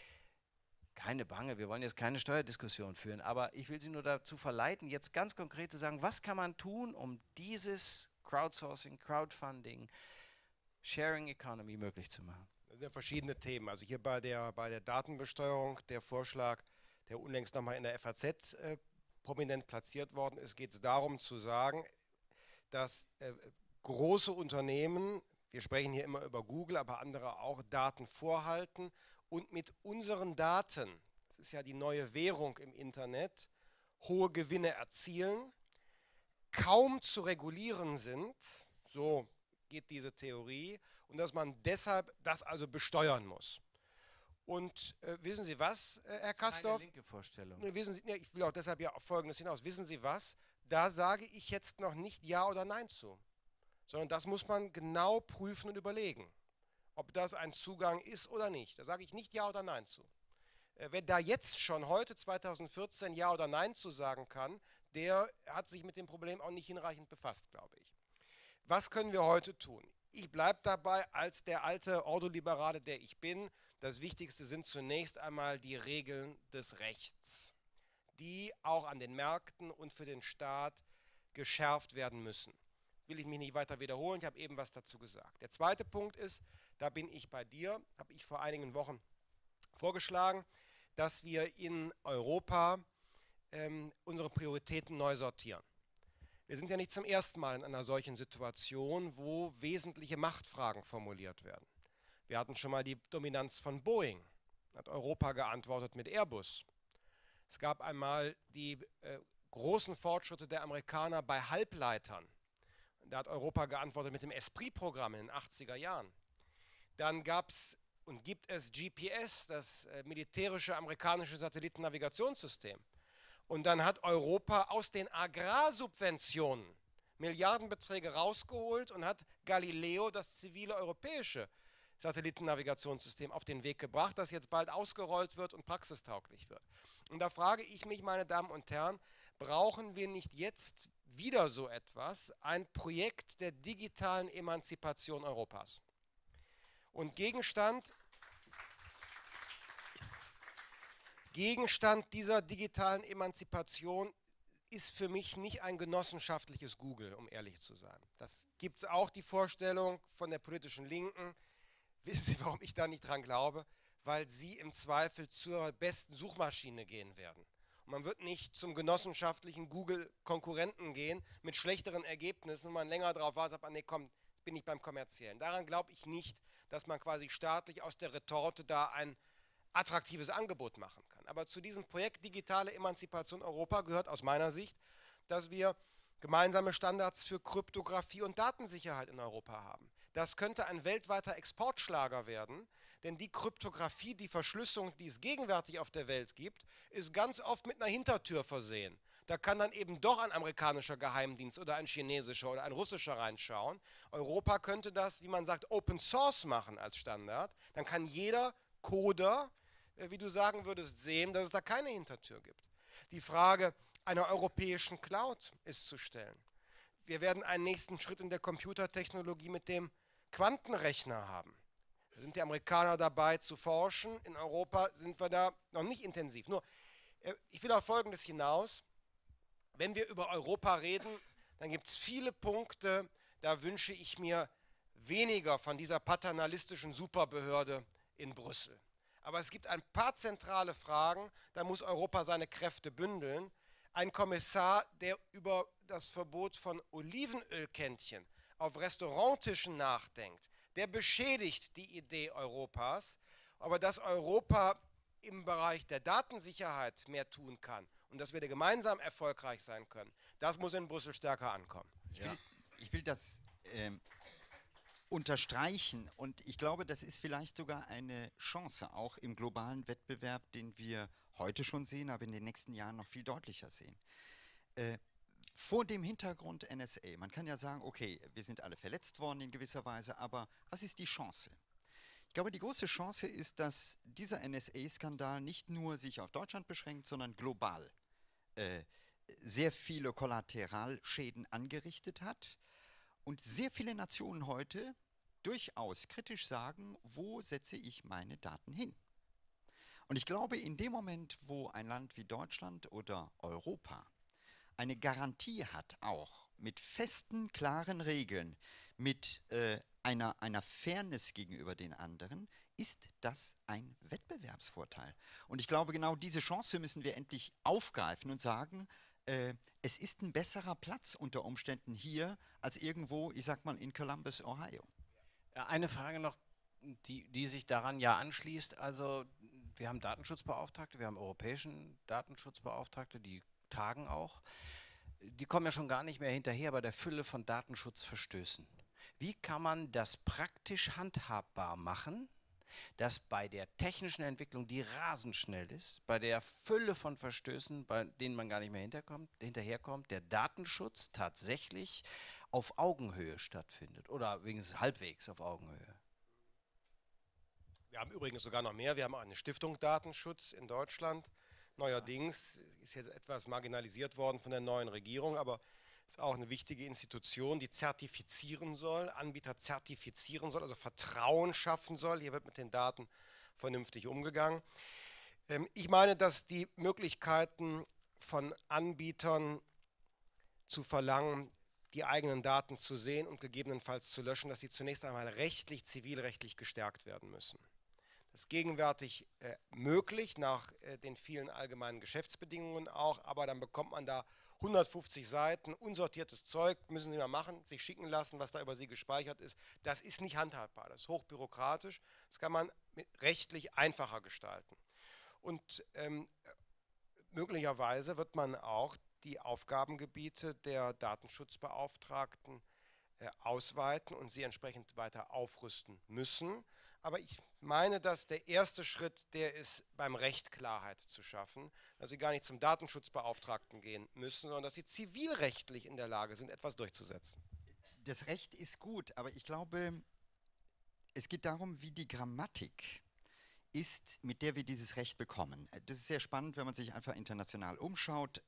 S1: Keine Bange, wir wollen jetzt keine Steuerdiskussion führen, aber ich will Sie nur dazu verleiten, jetzt ganz konkret zu sagen, was kann man tun, um dieses Crowdsourcing, Crowdfunding, Sharing Economy möglich zu machen?
S3: Das sind ja verschiedene Themen. Also hier bei der Datenbesteuerung, der Vorschlag, der unlängst nochmal in der FAZ prominent platziert worden ist, geht es darum zu sagen, dass große Unternehmen, wir sprechen hier immer über Google, aber andere auch, Daten vorhalten und mit unseren Daten, das ist ja die neue Währung im Internet, hohe Gewinne erzielen, kaum zu regulieren sind, so geht diese Theorie, und dass man deshalb das also besteuern muss. Und wissen Sie was, Herr Kastorf?
S1: Keine linke Vorstellung.
S3: Wissen Sie, ich will auch deshalb ja auf Folgendes hinaus. Wissen Sie was? Da sage ich jetzt noch nicht Ja oder Nein zu, sondern das muss man genau prüfen und überlegen, ob das ein Zugang ist oder nicht. Da sage ich nicht Ja oder Nein zu. Wer da jetzt schon heute 2014 Ja oder Nein zu sagen kann, der hat sich mit dem Problem auch nicht hinreichend befasst, glaube ich. Was können wir heute tun? Ich bleibe dabei als der alte Ordoliberale, der ich bin. Das Wichtigste sind zunächst einmal die Regeln des Rechts, die auch an den Märkten und für den Staat geschärft werden müssen. Will ich mich nicht weiter wiederholen, ich habe eben was dazu gesagt. Der zweite Punkt ist, da bin ich bei dir, habe ich vor einigen Wochen vorgeschlagen, dass wir in Europa unsere Prioritäten neu sortieren. Wir sind ja nicht zum ersten Mal in einer solchen Situation, wo wesentliche Machtfragen formuliert werden. Wir hatten schon mal die Dominanz von Boeing, hat Europa geantwortet mit Airbus. Es gab einmal die großen Fortschritte der Amerikaner bei Halbleitern. Da hat Europa geantwortet mit dem Esprit-Programm in den 80er Jahren. Dann gab es und gibt es GPS, das militärische amerikanische Satellitennavigationssystem. Und dann hat Europa aus den Agrarsubventionen Milliardenbeträge rausgeholt und hat Galileo, das zivile europäische Satellitennavigationssystem, auf den Weg gebracht, das jetzt bald ausgerollt wird und praxistauglich wird. Und da frage ich mich, meine Damen und Herren, brauchen wir nicht jetzt wieder so etwas, ein Projekt der digitalen Emanzipation Europas? Und Gegenstand dieser digitalen Emanzipation ist für mich nicht ein genossenschaftliches Google, um ehrlich zu sein. Das gibt es auch, die Vorstellung von der politischen Linken. Wissen Sie, warum ich da nicht dran glaube? Weil sie im Zweifel zur besten Suchmaschine gehen werden. Und man wird nicht zum genossenschaftlichen Google-Konkurrenten gehen mit schlechteren Ergebnissen und man länger drauf wartet, nee, komm, bin ich beim Kommerziellen. Daran glaube ich nicht, dass man quasi staatlich aus der Retorte da ein attraktives Angebot machen kann. Aber zu diesem Projekt Digitale Emanzipation Europa gehört aus meiner Sicht, dass wir gemeinsame Standards für Kryptographie und Datensicherheit in Europa haben. Das könnte ein weltweiter Exportschlager werden, denn die Kryptographie, die Verschlüsselung, die es gegenwärtig auf der Welt gibt, ist ganz oft mit einer Hintertür versehen. Da kann dann eben doch ein amerikanischer Geheimdienst oder ein chinesischer oder ein russischer reinschauen. Europa könnte das, wie man sagt, Open Source machen als Standard. Dann kann jeder Coder, wie du sagen würdest, sehen, dass es da keine Hintertür gibt. Die Frage einer europäischen Cloud ist zu stellen. Wir werden einen nächsten Schritt in der Computertechnologie mit dem Quantenrechner haben. Da sind die Amerikaner dabei zu forschen. In Europa sind wir da noch nicht intensiv. Nur, ich will auf Folgendes hinaus. Wenn wir über Europa reden, dann gibt es viele Punkte, da wünsche ich mir weniger von dieser paternalistischen Superbehörde in Brüssel. Aber es gibt ein paar zentrale Fragen, da muss Europa seine Kräfte bündeln. Ein Kommissar, der über das Verbot von Olivenölkännchen auf Restauranttischen nachdenkt, der beschädigt die Idee Europas. Aber dass Europa im Bereich der Datensicherheit mehr tun kann und dass wir da gemeinsam erfolgreich sein können, das muss in Brüssel stärker ankommen.
S2: Ich will das unterstreichen. Und ich glaube, das ist vielleicht sogar eine Chance, auch im globalen Wettbewerb, den wir heute schon sehen, aber in den nächsten Jahren noch viel deutlicher sehen. Vor dem Hintergrund NSA, man kann ja sagen, okay, wir sind alle verletzt worden in gewisser Weise, aber was ist die Chance? Ich glaube, die große Chance ist, dass dieser NSA-Skandal nicht nur sich auf Deutschland beschränkt, sondern global sehr viele Kollateralschäden angerichtet hat und sehr viele Nationen heute durchaus kritisch sagen, wo setze ich meine Daten hin? Und ich glaube, in dem Moment, wo ein Land wie Deutschland oder Europa eine Garantie hat, auch mit festen, klaren Regeln, mit einer Fairness gegenüber den anderen, ist das ein Wettbewerbsvorteil. Und ich glaube, genau diese Chance müssen wir endlich aufgreifen und sagen, es ist ein besserer Platz unter Umständen hier als irgendwo, ich sag mal, in Columbus, Ohio.
S1: Ja, eine Frage noch, die sich daran ja anschließt. Also wir haben Datenschutzbeauftragte, wir haben europäischen Datenschutzbeauftragte, die tagen auch. Die kommen ja schon gar nicht mehr hinterher bei der Fülle von Datenschutzverstößen. Wie kann man das praktisch handhabbar machen, dass bei der technischen Entwicklung, die rasend schnell ist, bei der Fülle von Verstößen, bei denen man gar nicht mehr hinterherkommt, der Datenschutz tatsächlich auf Augenhöhe stattfindet oder wenigstens halbwegs auf Augenhöhe?
S3: Wir haben übrigens sogar noch mehr. Wir haben eine Stiftung Datenschutz in Deutschland. Neuerdings ist jetzt etwas marginalisiert worden von der neuen Regierung, aber ist auch eine wichtige Institution, die zertifizieren soll, Anbieter zertifizieren soll, also Vertrauen schaffen soll. Hier wird mit den Daten vernünftig umgegangen. Ich meine, dass die Möglichkeiten von Anbietern zu verlangen, die eigenen Daten zu sehen und gegebenenfalls zu löschen, dass sie zunächst einmal rechtlich, zivilrechtlich gestärkt werden müssen. Das ist gegenwärtig möglich, nach den vielen allgemeinen Geschäftsbedingungen auch, aber dann bekommt man da 150 Seiten, unsortiertes Zeug, müssen Sie mal machen, sich schicken lassen, was da über Sie gespeichert ist. Das ist nicht handhabbar, das ist hochbürokratisch, das kann man rechtlich einfacher gestalten. Und möglicherweise wird man auch die Aufgabengebiete der Datenschutzbeauftragten ausweiten und sie entsprechend weiter aufrüsten müssen. Aber ich meine, dass der erste Schritt der ist, beim Recht Klarheit zu schaffen, dass sie gar nicht zum Datenschutzbeauftragten gehen müssen, sondern dass sie zivilrechtlich in der Lage sind, etwas durchzusetzen.
S2: Das Recht ist gut, aber ich glaube, es geht darum, wie die Grammatik ist, mit der wir dieses Recht bekommen. Das ist sehr spannend, wenn man sich einfach international umschaut.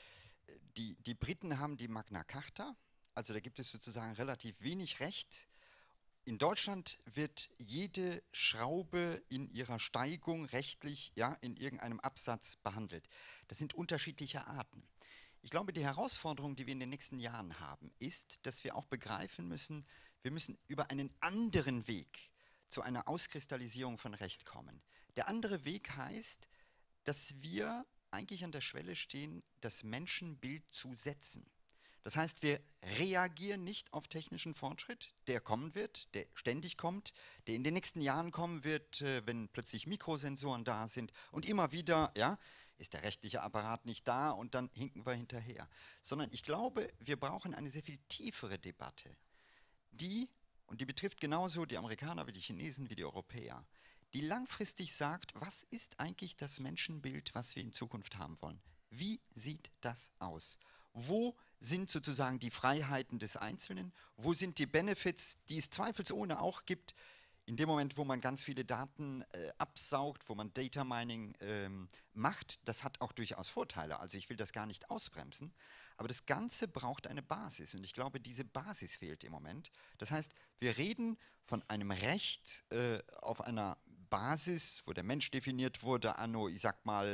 S2: Die Briten haben die Magna Carta, also da gibt es sozusagen relativ wenig Recht. In Deutschland wird jede Schraube in ihrer Steigung rechtlich in irgendeinem Absatz behandelt. Das sind unterschiedliche Arten. Ich glaube, die Herausforderung, die wir in den nächsten Jahren haben, ist, dass wir auch begreifen müssen, wir müssen über einen anderen Weg zu einer Auskristallisierung von Recht kommen. Der andere Weg heißt, dass wir eigentlich an der Schwelle stehen, das Menschenbild zu setzen. Das heißt, wir reagieren nicht auf technischen Fortschritt, der kommen wird, der ständig kommt, der in den nächsten Jahren kommen wird, wenn plötzlich Mikrosensoren da sind und immer wieder, ist der rechtliche Apparat nicht da und dann hinken wir hinterher. Sondern ich glaube, wir brauchen eine sehr viel tiefere Debatte, und die betrifft genauso die Amerikaner wie die Chinesen wie die Europäer, die langfristig sagt, was ist eigentlich das Menschenbild, was wir in Zukunft haben wollen? Wie sieht das aus? Wo sind sozusagen die Freiheiten des Einzelnen? Wo sind die Benefits, die es zweifelsohne auch gibt, in dem Moment, wo man ganz viele Daten absaugt, wo man Data Mining macht? Das hat auch durchaus Vorteile. Also ich will das gar nicht ausbremsen. Aber das Ganze braucht eine Basis. Und ich glaube, diese Basis fehlt im Moment. Das heißt, wir reden von einem Recht auf einer Basis, wo der Mensch definiert wurde, anno, ich sag mal,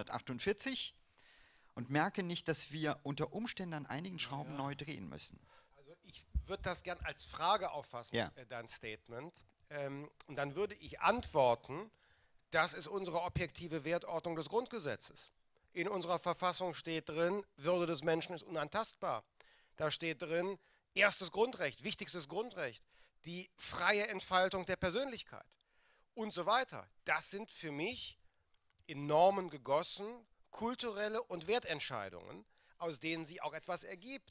S2: 1948. Und merken nicht, dass wir unter Umständen an einigen Schrauben neu drehen müssen.
S3: Also ich würde das gern als Frage auffassen, dein Statement. Und dann würde ich antworten, das ist unsere objektive Wertordnung des Grundgesetzes. In unserer Verfassung steht drin, Würde des Menschen ist unantastbar. Da steht drin, erstes Grundrecht, wichtigstes Grundrecht, die freie Entfaltung der Persönlichkeit und so weiter. Das sind für mich in Normen gegossen, kulturelle und Wertentscheidungen, aus denen sich auch etwas ergibt.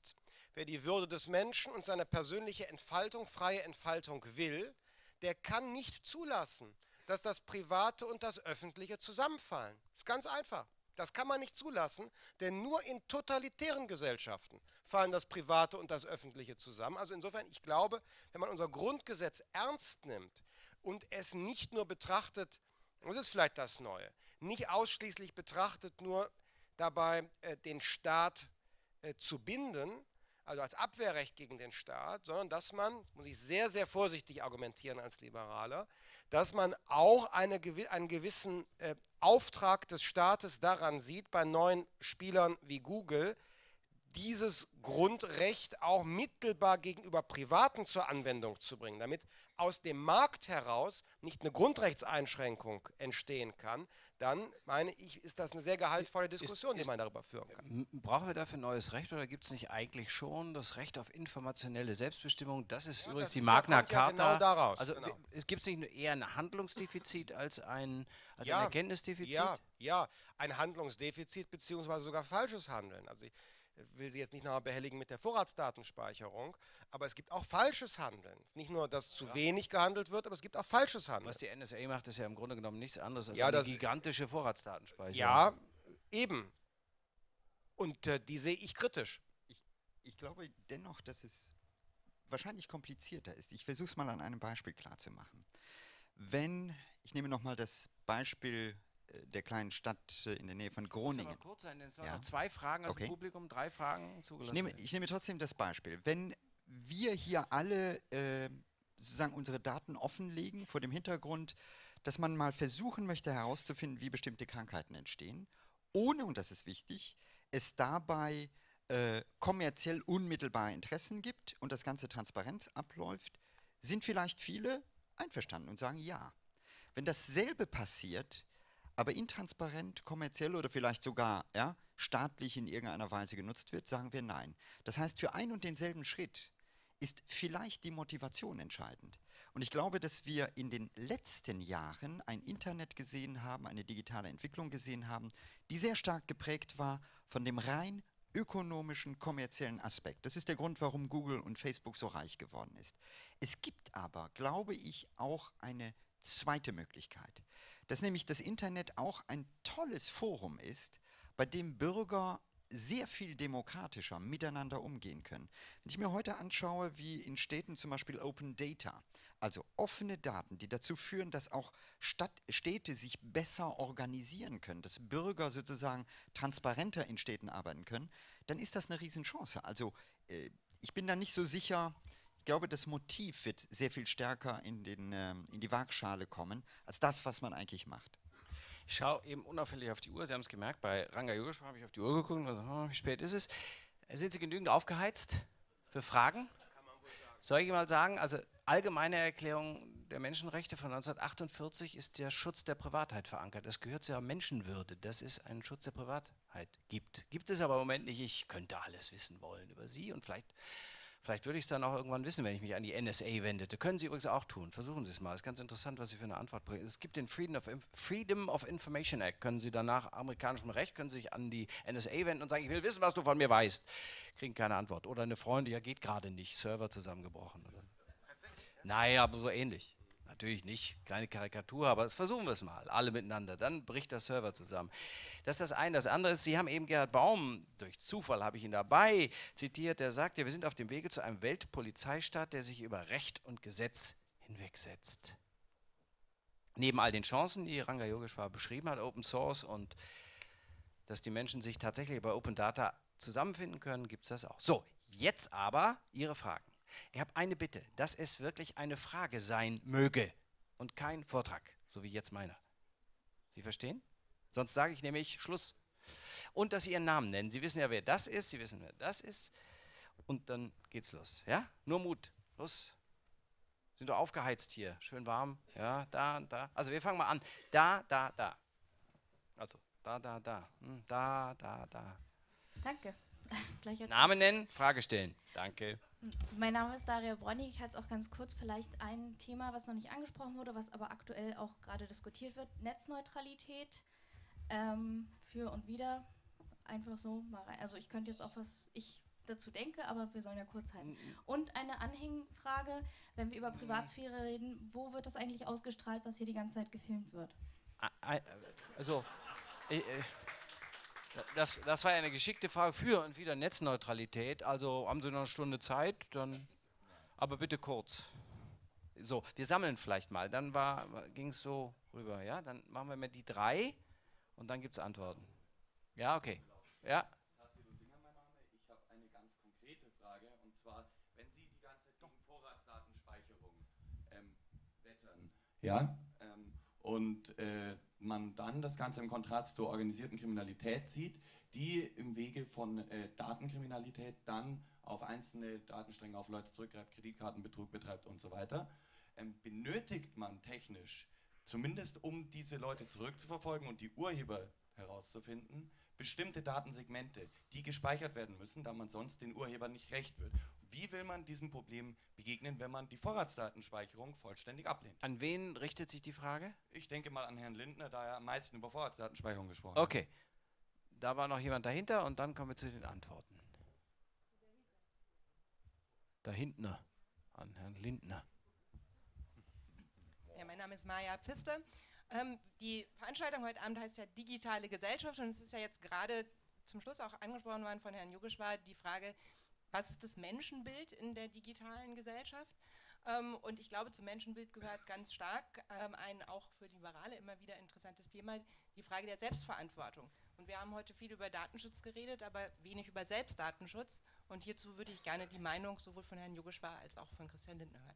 S3: wer die Würde des Menschen und seine persönliche Entfaltung, freie Entfaltung will, der kann nicht zulassen, dass das Private und das Öffentliche zusammenfallen. Das ist ganz einfach. Das kann man nicht zulassen, denn nur in totalitären Gesellschaften fallen das Private und das Öffentliche zusammen. Also insofern, ich glaube, wenn man unser Grundgesetz ernst nimmt und es nicht nur betrachtet, das ist vielleicht das Neue, nicht ausschließlich betrachtet, nur dabei den Staat zu binden, also als Abwehrrecht gegen den Staat, sondern dass man, das muss ich sehr, sehr vorsichtig argumentieren als Liberaler, dass man auch einen gewissen Auftrag des Staates daran sieht, bei neuen Spielern wie Google, dieses Grundrecht auch mittelbar gegenüber Privaten zur Anwendung zu bringen, damit aus dem Markt heraus nicht eine Grundrechtseinschränkung entstehen kann, dann meine ich, ist das eine sehr gehaltvolle Diskussion, die man darüber führen kann.
S1: Brauchen wir dafür neues Recht oder gibt es nicht eigentlich schon das Recht auf informationelle Selbstbestimmung? Das ist übrigens
S3: das
S1: die
S3: ist
S1: Magna
S3: kommt ja
S1: Carta.
S3: genau daraus,
S1: Also
S3: genau.
S1: es gibt nicht nur eher ein Handlungsdefizit als ein
S3: Ja,
S1: Erkenntnisdefizit?
S3: Ja, ein Handlungsdefizit beziehungsweise sogar falsches Handeln. Also ich will Sie jetzt nicht noch behelligen mit der Vorratsdatenspeicherung, aber es gibt auch falsches Handeln. Es ist nicht nur, dass zu wenig gehandelt wird, aber es gibt auch falsches Handeln.
S1: Was die NSA macht, ist ja im Grunde genommen nichts anderes als
S3: Ja,
S1: eine gigantische Vorratsdatenspeicherung.
S3: Ja, eben. Und die sehe ich kritisch.
S2: Ich glaube dennoch, dass es wahrscheinlich komplizierter ist. Ich versuche es mal an einem Beispiel klarzumachen. Ich nehme nochmal das Beispiel der kleinen Stadt in der Nähe von Groningen.
S1: Das muss aber kurz sein, denn es sollen
S2: Ja.
S1: noch 2 Fragen aus
S2: Okay.
S1: dem Publikum, 3 Fragen zugelassen werden.
S2: Ich nehme trotzdem das Beispiel. Wenn wir hier alle sozusagen unsere Daten offenlegen, vor dem Hintergrund, dass man mal versuchen möchte herauszufinden, wie bestimmte Krankheiten entstehen, ohne, und das ist wichtig, es dabei kommerziell unmittelbare Interessen gibt und das Ganze Transparenz abläuft, sind vielleicht viele einverstanden und sagen ja. Wenn dasselbe passiert, aber intransparent, kommerziell oder vielleicht sogar staatlich in irgendeiner Weise genutzt wird, sagen wir nein. Das heißt, für ein und denselben Schritt ist vielleicht die Motivation entscheidend. Und ich glaube, dass wir in den letzten Jahren ein Internet gesehen haben, eine digitale Entwicklung gesehen haben, die sehr stark geprägt war von dem rein ökonomischen, kommerziellen Aspekt. Das ist der Grund, warum Google und Facebook so reich geworden ist. Es gibt aber, glaube ich, auch eine zweite Möglichkeit, dass nämlich das Internet auch ein tolles Forum ist, bei dem Bürger sehr viel demokratischer miteinander umgehen können. Wenn ich mir heute anschaue, wie in Städten zum Beispiel Open Data, also offene Daten, die dazu führen, dass auch Städte sich besser organisieren können, dass Bürger sozusagen transparenter in Städten arbeiten können, dann ist das eine Riesenchance. Also ich bin da nicht so sicher. Ich glaube, das Motiv wird sehr viel stärker in die Waagschale kommen, als das, was man eigentlich macht.
S1: Ich schaue eben unauffällig auf die Uhr. Sie haben es gemerkt, bei Ranga Yogeshwar habe ich auf die Uhr geguckt und gesagt, wie spät ist es? Sind Sie genügend aufgeheizt für Fragen? Soll ich mal sagen, also allgemeine Erklärung der Menschenrechte von 1948 ist der Schutz der Privatheit verankert. Das gehört zur Menschenwürde, dass es einen Schutz der Privatheit gibt. Gibt es aber im Moment nicht. Ich könnte alles wissen wollen über Sie und vielleicht würde ich es dann auch irgendwann wissen, wenn ich mich an die NSA wendete. Können Sie übrigens auch tun. Versuchen Sie es mal. Es ist ganz interessant, was Sie für eine Antwort bringen. Es gibt den Freedom of Information Act. Können Sie dann nach amerikanischem Recht, können Sie sich an die NSA wenden und sagen, ich will wissen, was du von mir weißt. Kriegen keine Antwort. Oder eine Freundin, ja geht gerade nicht, Server zusammengebrochen. Oder? Naja, aber so ähnlich. Natürlich nicht, kleine Karikatur, aber versuchen wir es mal, alle miteinander. Dann bricht der Server zusammen. Das ist das eine. Das andere ist, Sie haben eben Gerhard Baum, durch Zufall habe ich ihn dabei zitiert, der sagt, ja, wir sind auf dem Wege zu einem Weltpolizeistaat, der sich über Recht und Gesetz hinwegsetzt. Neben all den Chancen, die Ranga Yogeshwar beschrieben hat, Open Source und dass die Menschen sich tatsächlich bei Open Data zusammenfinden können, gibt es das auch. So, jetzt aber Ihre Fragen. Ich habe eine Bitte, dass es wirklich eine Frage sein möge und kein Vortrag, so wie jetzt meiner. Sie verstehen? Sonst sage ich nämlich Schluss. Und dass Sie Ihren Namen nennen. Sie wissen ja, wer das ist, Sie wissen, wer das ist. Und dann geht's los. Ja? Nur Mut. Los. Sind doch aufgeheizt hier. Schön warm. Ja, da und da. Also wir fangen mal an. Da. Also da. Da.
S4: Danke. Gleich als
S1: Namen nennen, Frage stellen. Danke.
S4: Mein Name ist Daria Bronny. Ich halte es auch ganz kurz. Vielleicht ein Thema, was noch nicht angesprochen wurde, was aber aktuell auch gerade diskutiert wird. Netzneutralität für und wieder. Einfach so mal rein. Also ich könnte jetzt auch dazu denke, aber wir sollen ja kurz halten. Und eine Anhängfrage, wenn wir über Privatsphäre reden, wo wird das eigentlich ausgestrahlt, was hier die ganze Zeit gefilmt wird?
S1: Also, das war ja eine geschickte Frage für und wieder Netzneutralität. Also haben Sie noch eine Stunde Zeit, dann, aber bitte kurz. So, wir sammeln vielleicht mal. Dann ging es so rüber, ja? Dann machen wir mal die 3 und dann gibt es Antworten. Ja, okay. Ja.
S5: Tassilo Singer, mein Name. Ich habe eine ganz konkrete Frage. Und zwar, wenn Sie die ganze Zeit gegen Vorratsdatenspeicherung wettern, ja, und man dann das Ganze im Kontrast zur organisierten Kriminalität sieht, die im Wege von Datenkriminalität dann auf einzelne Datenstränge, auf Leute zurückgreift, Kreditkartenbetrug betreibt und so weiter, benötigt man technisch, zumindest um diese Leute zurückzuverfolgen und die Urheber herauszufinden, bestimmte Datensegmente, die gespeichert werden müssen, da man sonst den Urhebern nicht recht wird. Wie will man diesem Problem begegnen, wenn man die Vorratsdatenspeicherung vollständig ablehnt?
S1: An wen richtet sich die Frage?
S5: Ich denke mal an Herrn Lindner, da er am meisten über Vorratsdatenspeicherung gesprochen hat.
S1: Okay. Da war noch jemand dahinter und dann kommen wir zu den Antworten. Dahinter, an Herrn Lindner.
S6: Ja, mein Name ist Maja Pfister. Die Veranstaltung heute Abend heißt ja Digitale Gesellschaft und es ist ja jetzt gerade zum Schluss auch angesprochen worden von Herrn Yogeshwar die Frage, was ist das Menschenbild in der digitalen Gesellschaft? Und ich glaube, zum Menschenbild gehört ganz stark ein auch für Liberale immer wieder interessantes Thema, die Frage der Selbstverantwortung. Und wir haben heute viel über Datenschutz geredet, aber wenig über Selbstdatenschutz. Und hierzu würde ich gerne die Meinung sowohl von Herrn Yogeshwar als auch von Christian Lindner hören.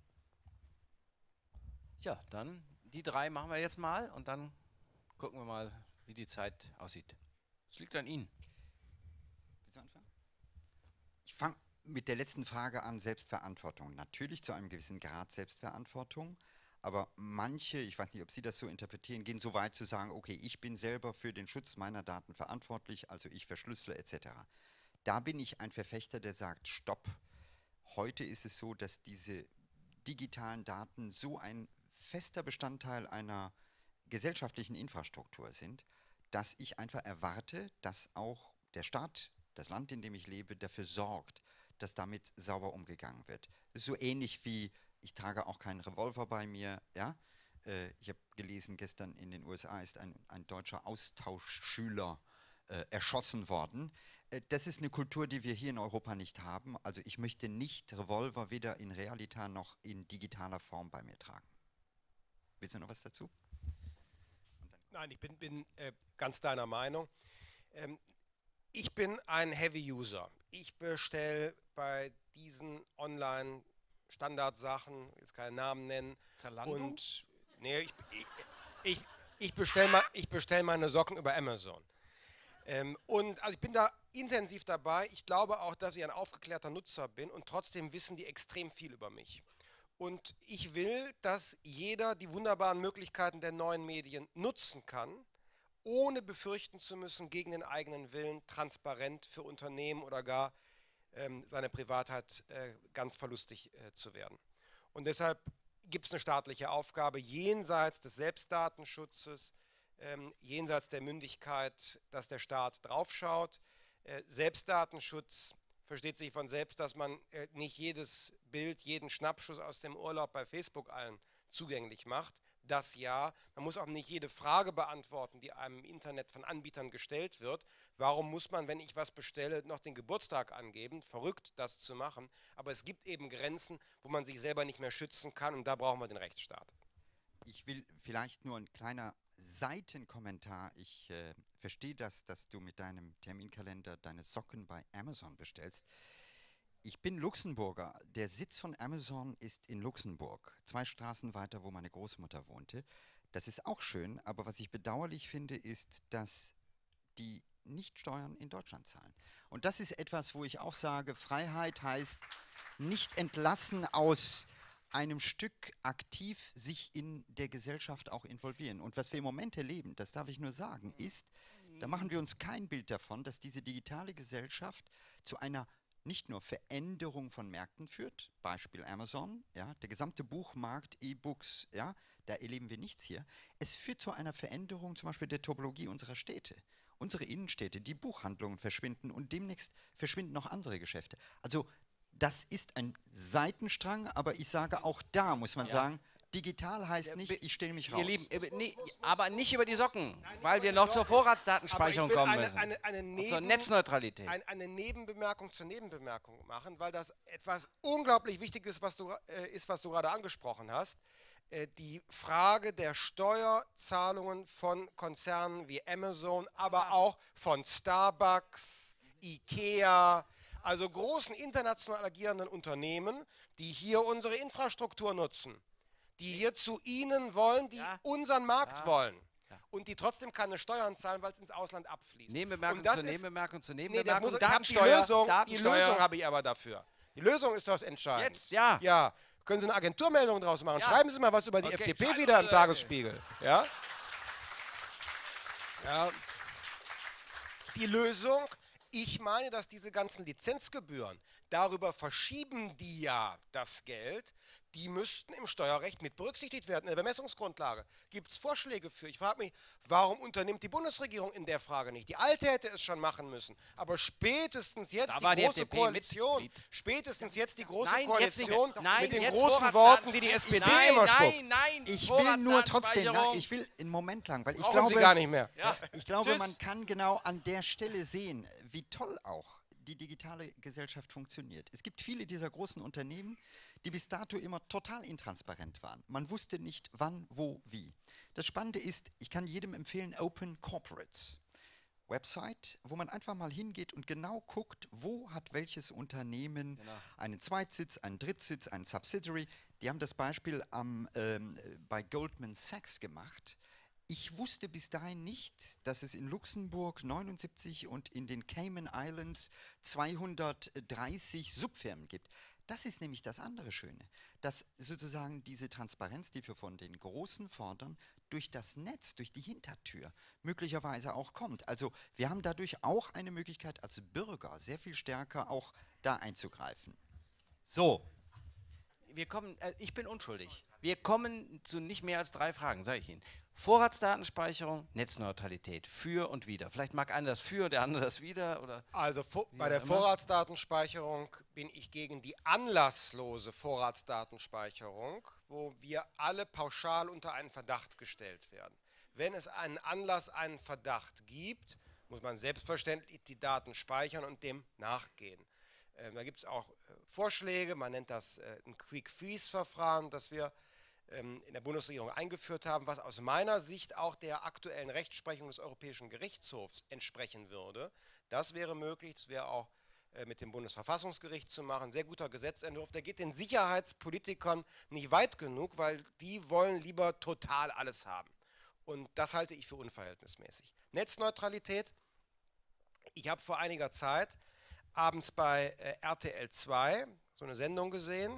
S1: Ja, dann die 3 machen wir jetzt mal und dann gucken wir mal, wie die Zeit aussieht. Es liegt an Ihnen.
S2: Willst du anfangen? Ich fange mit der letzten Frage an, Selbstverantwortung. Natürlich zu einem gewissen Grad Selbstverantwortung, aber manche, ich weiß nicht, ob Sie das so interpretieren, gehen so weit zu sagen, okay, ich bin selber für den Schutz meiner Daten verantwortlich, also ich verschlüssele etc. Da bin ich ein Verfechter, der sagt, stopp. Heute ist es so, dass diese digitalen Daten so ein fester Bestandteil einer gesellschaftlichen Infrastruktur sind, dass ich einfach erwarte, dass auch der Staat, das Land, in dem ich lebe, dafür sorgt, dass damit sauber umgegangen wird. Das ist so ähnlich wie, ich trage auch keinen Revolver bei mir. Ja? Ich habe gelesen, gestern in den USA ist ein deutscher Austauschschüler erschossen worden. Das ist eine Kultur, die wir hier in Europa nicht haben. Also ich möchte nicht Revolver weder in realiter noch in digitaler Form bei mir tragen. Willst du noch was dazu?
S3: Nein, ich bin ganz deiner Meinung. Ich bin ein Heavy-User. Ich bestelle bei diesen Online-Standardsachen, jetzt keine Namen nennen.
S1: Zalando?
S3: Und nee, ich bestell meine Socken über Amazon. Und also ich bin da intensiv dabei. Ich glaube auch, dass ich ein aufgeklärter Nutzer bin und trotzdem wissen die extrem viel über mich. Und ich will, dass jeder die wunderbaren Möglichkeiten der neuen Medien nutzen kann, ohne befürchten zu müssen, gegen den eigenen Willen transparent für Unternehmen oder gar seine Privatheit ganz verlustig zu werden. Und deshalb gibt es eine staatliche Aufgabe jenseits des Selbstdatenschutzes, jenseits der Mündigkeit, dass der Staat draufschaut. Selbstdatenschutz versteht sich von selbst, dass man nicht jedes Bild, jeden Schnappschuss aus dem Urlaub bei Facebook allen zugänglich macht. Das ja, man muss auch nicht jede Frage beantworten, die einem im Internet von Anbietern gestellt wird. Warum muss man, wenn ich was bestelle, noch den Geburtstag angeben? Verrückt, das zu machen. Aber es gibt eben Grenzen, wo man sich selber nicht mehr schützen kann und da brauchen wir den Rechtsstaat.
S2: Ich will vielleicht nur ein kleiner Seitenkommentar. Ich verstehe das, dass du mit deinem Terminkalender deine Socken bei Amazon bestellst. Ich bin Luxemburger. Der Sitz von Amazon ist in Luxemburg, 2 Straßen weiter, wo meine Großmutter wohnte. Das ist auch schön, aber was ich bedauerlich finde, ist, dass die nicht Steuern in Deutschland zahlen. Und das ist etwas, wo ich auch sage, Freiheit heißt nicht entlassen aus einem Stück aktiv sich in der Gesellschaft auch involvieren. Und was wir im Moment erleben, das darf ich nur sagen, ist, da machen wir uns kein Bild davon, dass diese digitale Gesellschaft zu einer nicht nur Veränderung von Märkten führt, Beispiel Amazon, ja, der gesamte Buchmarkt, E-Books, ja, da erleben wir nichts hier. Es führt zu einer Veränderung zum Beispiel der Topologie unserer Städte. unsere Innenstädte, die Buchhandlungen verschwinden und demnächst verschwinden noch andere Geschäfte. Also das ist ein Seitenstrang, aber ich sage, auch da muss man sagen, digital heißt nicht, ich stelle mich raus.
S1: Ihr Lieben, nee, aber nicht über die Socken, weil wir noch zur Vorratsdatenspeicherung kommen müssen. Und zur Netzneutralität.
S3: Eine Nebenbemerkung zur Nebenbemerkung machen, weil das etwas unglaublich Wichtiges was du gerade angesprochen hast. Die Frage der Steuerzahlungen von Konzernen wie Amazon, aber auch von Starbucks, IKEA, also großen international agierenden Unternehmen, die hier unsere Infrastruktur nutzen, die hier zu Ihnen wollen, die unseren Markt wollen und die trotzdem keine Steuern zahlen, weil es ins Ausland abfließt.
S1: Nebenbemerkung zur Nebenbemerkung zur
S3: Nee,
S1: Nebenbemerkung.
S3: die Lösung habe ich aber dafür. Die Lösung ist das entscheidend.
S1: Jetzt, ja.
S3: Ja, können Sie eine Agenturmeldung draus machen?
S1: Ja.
S3: Schreiben Sie mal was über die FDP wieder im Tagesspiegel. Ja? Ja. Die Lösung, ich meine, dass diese ganzen Lizenzgebühren, darüber verschieben die ja das Geld, die müssten im Steuerrecht mit berücksichtigt werden. In der Bemessungsgrundlage gibt es Vorschläge für. Ich frage mich, warum unternimmt die Bundesregierung in der Frage nicht? Die Alte hätte es schon machen müssen. Aber spätestens jetzt die große Koalition, spätestens jetzt die große Koalition mit den großen Worten, die die SPD immer spuckt.
S1: Nein,
S2: Ich will nur trotzdem, ich will einen Moment lang, weil ich
S3: Brauchen Sie
S2: glaube,
S3: gar nicht mehr.
S1: Ja.
S2: ich glaube,
S1: Tschüss.
S2: man kann genau an der Stelle sehen, wie toll auch die digitale Gesellschaft funktioniert. Es gibt viele dieser großen Unternehmen, die bis dato immer total intransparent waren. Man wusste nicht, wann, wo, wie. Das Spannende ist, ich kann jedem empfehlen, Open Corporates Website, wo man einfach mal hingeht und genau guckt, wo hat welches Unternehmen einen Zweitsitz, einen Drittsitz, einen Subsidiary. Die haben das Beispiel bei Goldman Sachs gemacht. Ich wusste bis dahin nicht, dass es in Luxemburg 79 und in den Cayman Islands 230 Subfirmen gibt. Das ist nämlich das andere Schöne, dass sozusagen diese Transparenz, die wir von den Großen fordern, durch das Netz, durch die Hintertür möglicherweise auch kommt. Also wir haben dadurch auch eine Möglichkeit als Bürger sehr viel stärker auch da einzugreifen.
S1: So, wir kommen, ich bin unschuldig. Wir kommen zu nicht mehr als 3 Fragen, sage ich Ihnen. Vorratsdatenspeicherung, Netzneutralität, für und wider. Vielleicht mag einer das für, der andere das wider. Oder
S3: Also bei der Vorratsdatenspeicherung bin ich gegen die anlasslose Vorratsdatenspeicherung, wo wir alle pauschal unter einen Verdacht gestellt werden. Wenn es einen Anlass, einen Verdacht gibt, muss man selbstverständlich die Daten speichern und dem nachgehen. Da gibt es auch Vorschläge, man nennt das ein Quick-Freeze-Verfahren, das wir in der Bundesregierung eingeführt haben, was aus meiner Sicht auch der aktuellen Rechtsprechung des Europäischen Gerichtshofs entsprechen würde. Das wäre möglich, das wäre auch mit dem Bundesverfassungsgericht zu machen. Sehr guter Gesetzentwurf, der geht den Sicherheitspolitikern nicht weit genug, weil die wollen lieber total alles haben. Und das halte ich für unverhältnismäßig. Netzneutralität, ich habe vor einiger Zeit abends bei RTL 2 so eine Sendung gesehen.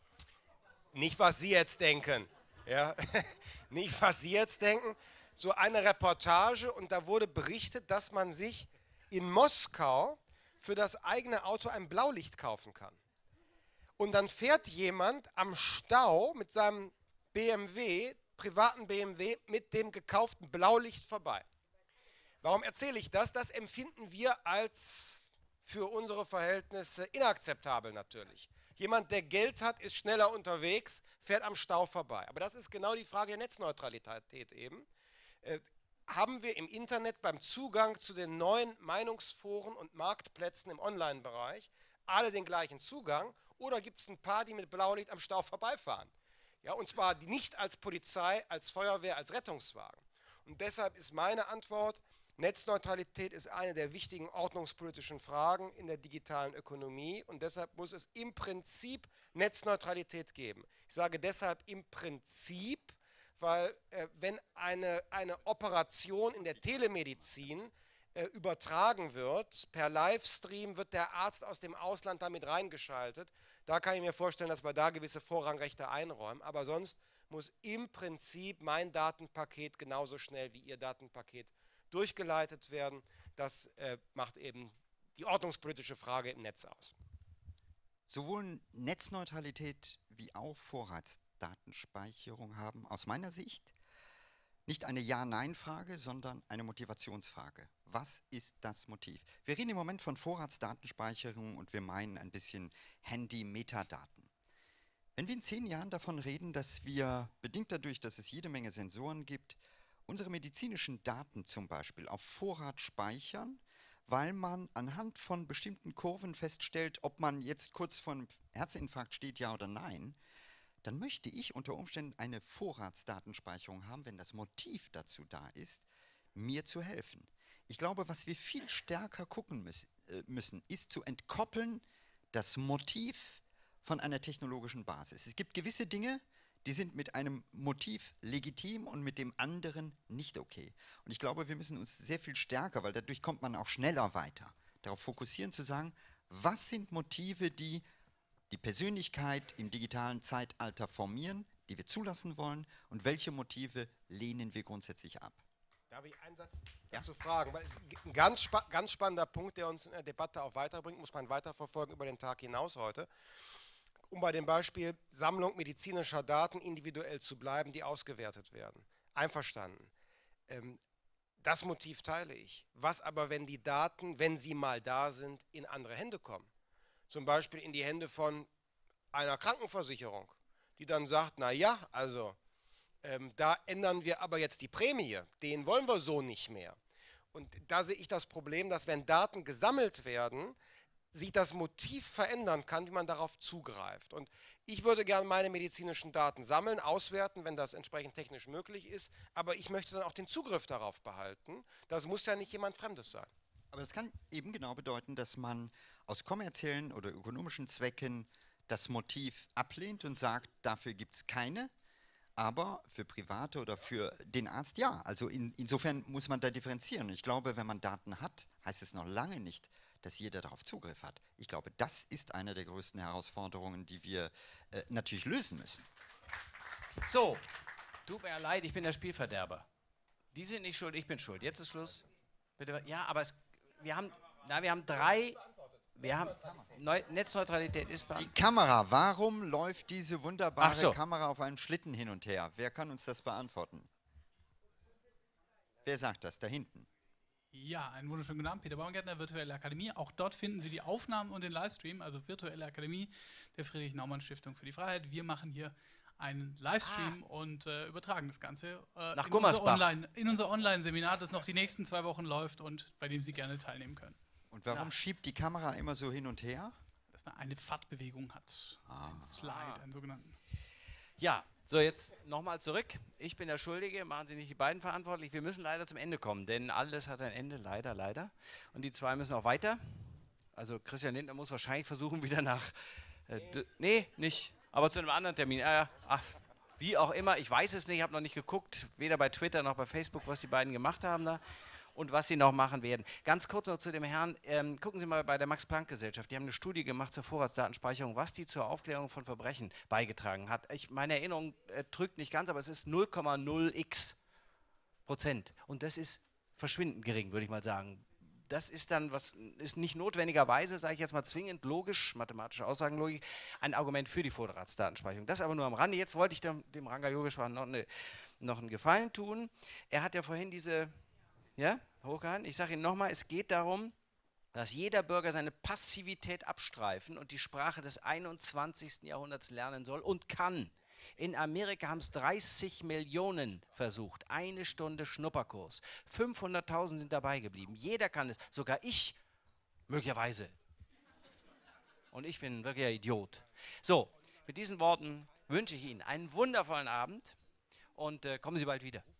S3: Nicht, was Sie jetzt denken. Ja? Nicht, was Sie jetzt denken. So eine Reportage und da wurde berichtet, dass man sich in Moskau für das eigene Auto ein Blaulicht kaufen kann. Und dann fährt jemand am Stau mit seinem BMW, privaten BMW, mit dem gekauften Blaulicht vorbei. Warum erzähle ich das? Das empfinden wir als für unsere Verhältnisse inakzeptabel natürlich. Jemand, der Geld hat, ist schneller unterwegs, fährt am Stau vorbei. Aber das ist genau die Frage der Netzneutralität eben. Haben wir im Internet beim Zugang zu den neuen Meinungsforen und Marktplätzen im Online-Bereich alle den gleichen Zugang oder gibt es ein paar, die mit Blaulicht am Stau vorbeifahren? Ja, und zwar nicht als Polizei, als Feuerwehr, als Rettungswagen. Und deshalb ist meine Antwort, Netzneutralität ist eine der wichtigen ordnungspolitischen Fragen in der digitalen Ökonomie und deshalb muss es im Prinzip Netzneutralität geben. Ich sage deshalb im Prinzip, weil wenn eine Operation in der Telemedizin übertragen wird, per Livestream wird der Arzt aus dem Ausland damit reingeschaltet, da kann ich mir vorstellen, dass wir da gewisse Vorrangrechte einräumen, aber sonst muss im Prinzip mein Datenpaket genauso schnell wie Ihr Datenpaket durchgeleitet werden. Das macht eben die ordnungspolitische Frage im Netz aus.
S2: Sowohl Netzneutralität wie auch Vorratsdatenspeicherung haben aus meiner Sicht nicht eine Ja-Nein-Frage, sondern eine Motivationsfrage. Was ist das Motiv? Wir reden im Moment von Vorratsdatenspeicherung und wir meinen ein bisschen Handy-Metadaten. Wenn wir in 10 Jahren davon reden, dass wir, bedingt dadurch, dass es jede Menge Sensoren gibt, unsere medizinischen Daten zum Beispiel auf Vorrat speichern, weil man anhand von bestimmten Kurven feststellt, ob man jetzt kurz vor einem Herzinfarkt steht, ja oder nein, dann möchte ich unter Umständen eine Vorratsdatenspeicherung haben, wenn das Motiv dazu da ist, mir zu helfen. Ich glaube, was wir viel stärker gucken müssen, ist zu entkoppeln das Motiv von einer technologischen Basis. Es gibt gewisse Dinge, die sind mit einem Motiv legitim und mit dem anderen nicht okay. Und ich glaube, wir müssen uns sehr viel stärker, weil dadurch kommt man auch schneller weiter, darauf fokussieren zu sagen, was sind Motive, die die Persönlichkeit im digitalen Zeitalter formieren, die wir zulassen wollen und welche Motive lehnen wir grundsätzlich ab.
S3: Darf ich einen Satz dazu fragen? Weil es ist ein ganz spannender Punkt, der uns in der Debatte auch weiterbringt, muss man weiterverfolgen über den Tag hinaus heute. Um bei dem Beispiel Sammlung medizinischer Daten individuell zu bleiben, die ausgewertet werden. Einverstanden. Das Motiv teile ich. Was aber, wenn die Daten, wenn sie mal da sind, in andere Hände kommen? Zum Beispiel in die Hände von einer Krankenversicherung, die dann sagt, naja, also da ändern wir aber jetzt die Prämie, den wollen wir so nicht mehr. Und da sehe ich das Problem, dass wenn Daten gesammelt werden, sich das Motiv verändern kann, wie man darauf zugreift. Und ich würde gerne meine medizinischen Daten sammeln, auswerten, wenn das entsprechend technisch möglich ist, aber ich möchte dann auch den Zugriff darauf behalten. Das muss ja nicht jemand Fremdes sein.
S2: Aber das kann eben genau bedeuten, dass man aus kommerziellen oder ökonomischen Zwecken das Motiv ablehnt und sagt, dafür gibt es keine, aber für Private oder für den Arzt ja. Also insofern muss man da differenzieren. Ich glaube, wenn man Daten hat, heißt es noch lange nicht, dass jeder darauf Zugriff hat. Ich glaube, das ist eine der größten Herausforderungen, die wir natürlich lösen müssen.
S1: So, tut mir leid, ich bin der Spielverderber. Die sind nicht schuld, ich bin schuld. Jetzt ist Schluss. Bitte. Ja, aber wir haben 3. Netzneutralität ist
S2: Die Kamera, warum läuft diese wunderbare Kamera auf einem Schlitten hin und her? Wer kann uns das beantworten? Wer sagt das? Da hinten.
S7: Ja, einen wunderschönen guten Abend, Peter Baumgärtner, Virtuelle Akademie. Auch dort finden Sie die Aufnahmen und den Livestream, also Virtuelle Akademie der Friedrich-Naumann-Stiftung für die Freiheit. Wir machen hier einen Livestream und übertragen das Ganze
S1: nach Gummersbach.
S7: In unser Online-Seminar, das noch die nächsten 2 Wochen läuft und bei dem Sie gerne teilnehmen können.
S2: Und warum schiebt die Kamera immer so hin und her?
S7: Dass man eine Fahrtbewegung hat, einen Slide, einen sogenannten.
S1: Ja, so jetzt nochmal zurück. Ich bin der Schuldige, machen Sie nicht die beiden verantwortlich. Wir müssen leider zum Ende kommen, denn alles hat ein Ende, leider. Und die 2 müssen auch weiter. Also Christian Lindner muss wahrscheinlich versuchen, wieder nach... nee, nicht, aber zu einem anderen Termin. Wie auch immer, ich weiß es nicht, ich habe noch nicht geguckt, weder bei Twitter noch bei Facebook, was die beiden gemacht haben da. Und was sie noch machen werden. Ganz kurz noch zu dem Herrn, gucken Sie mal bei der Max-Planck-Gesellschaft, die haben eine Studie gemacht zur Vorratsdatenspeicherung, was die zur Aufklärung von Verbrechen beigetragen hat. Meine Erinnerung trügt nicht ganz, aber es ist 0,0x%. Und das ist verschwindend gering, würde ich mal sagen. Das ist dann, was ist nicht notwendigerweise, sage ich jetzt mal zwingend, logisch, mathematische Aussagenlogik, ein Argument für die Vorratsdatenspeicherung. Das aber nur am Rande. Jetzt wollte ich dem Ranga Yogeshwar noch einen Gefallen tun. Er hat ja vorhin hochgehalten. Ich sage Ihnen nochmal, es geht darum, dass jeder Bürger seine Passivität abstreifen und die Sprache des 21. Jahrhunderts lernen soll und kann. In Amerika haben es 30 Millionen versucht. 1 Stunde Schnupperkurs. 500.000 sind dabei geblieben. Jeder kann es, sogar ich, möglicherweise. Und ich bin wirklich ein Idiot. So, mit diesen Worten wünsche ich Ihnen einen wundervollen Abend und kommen Sie bald wieder.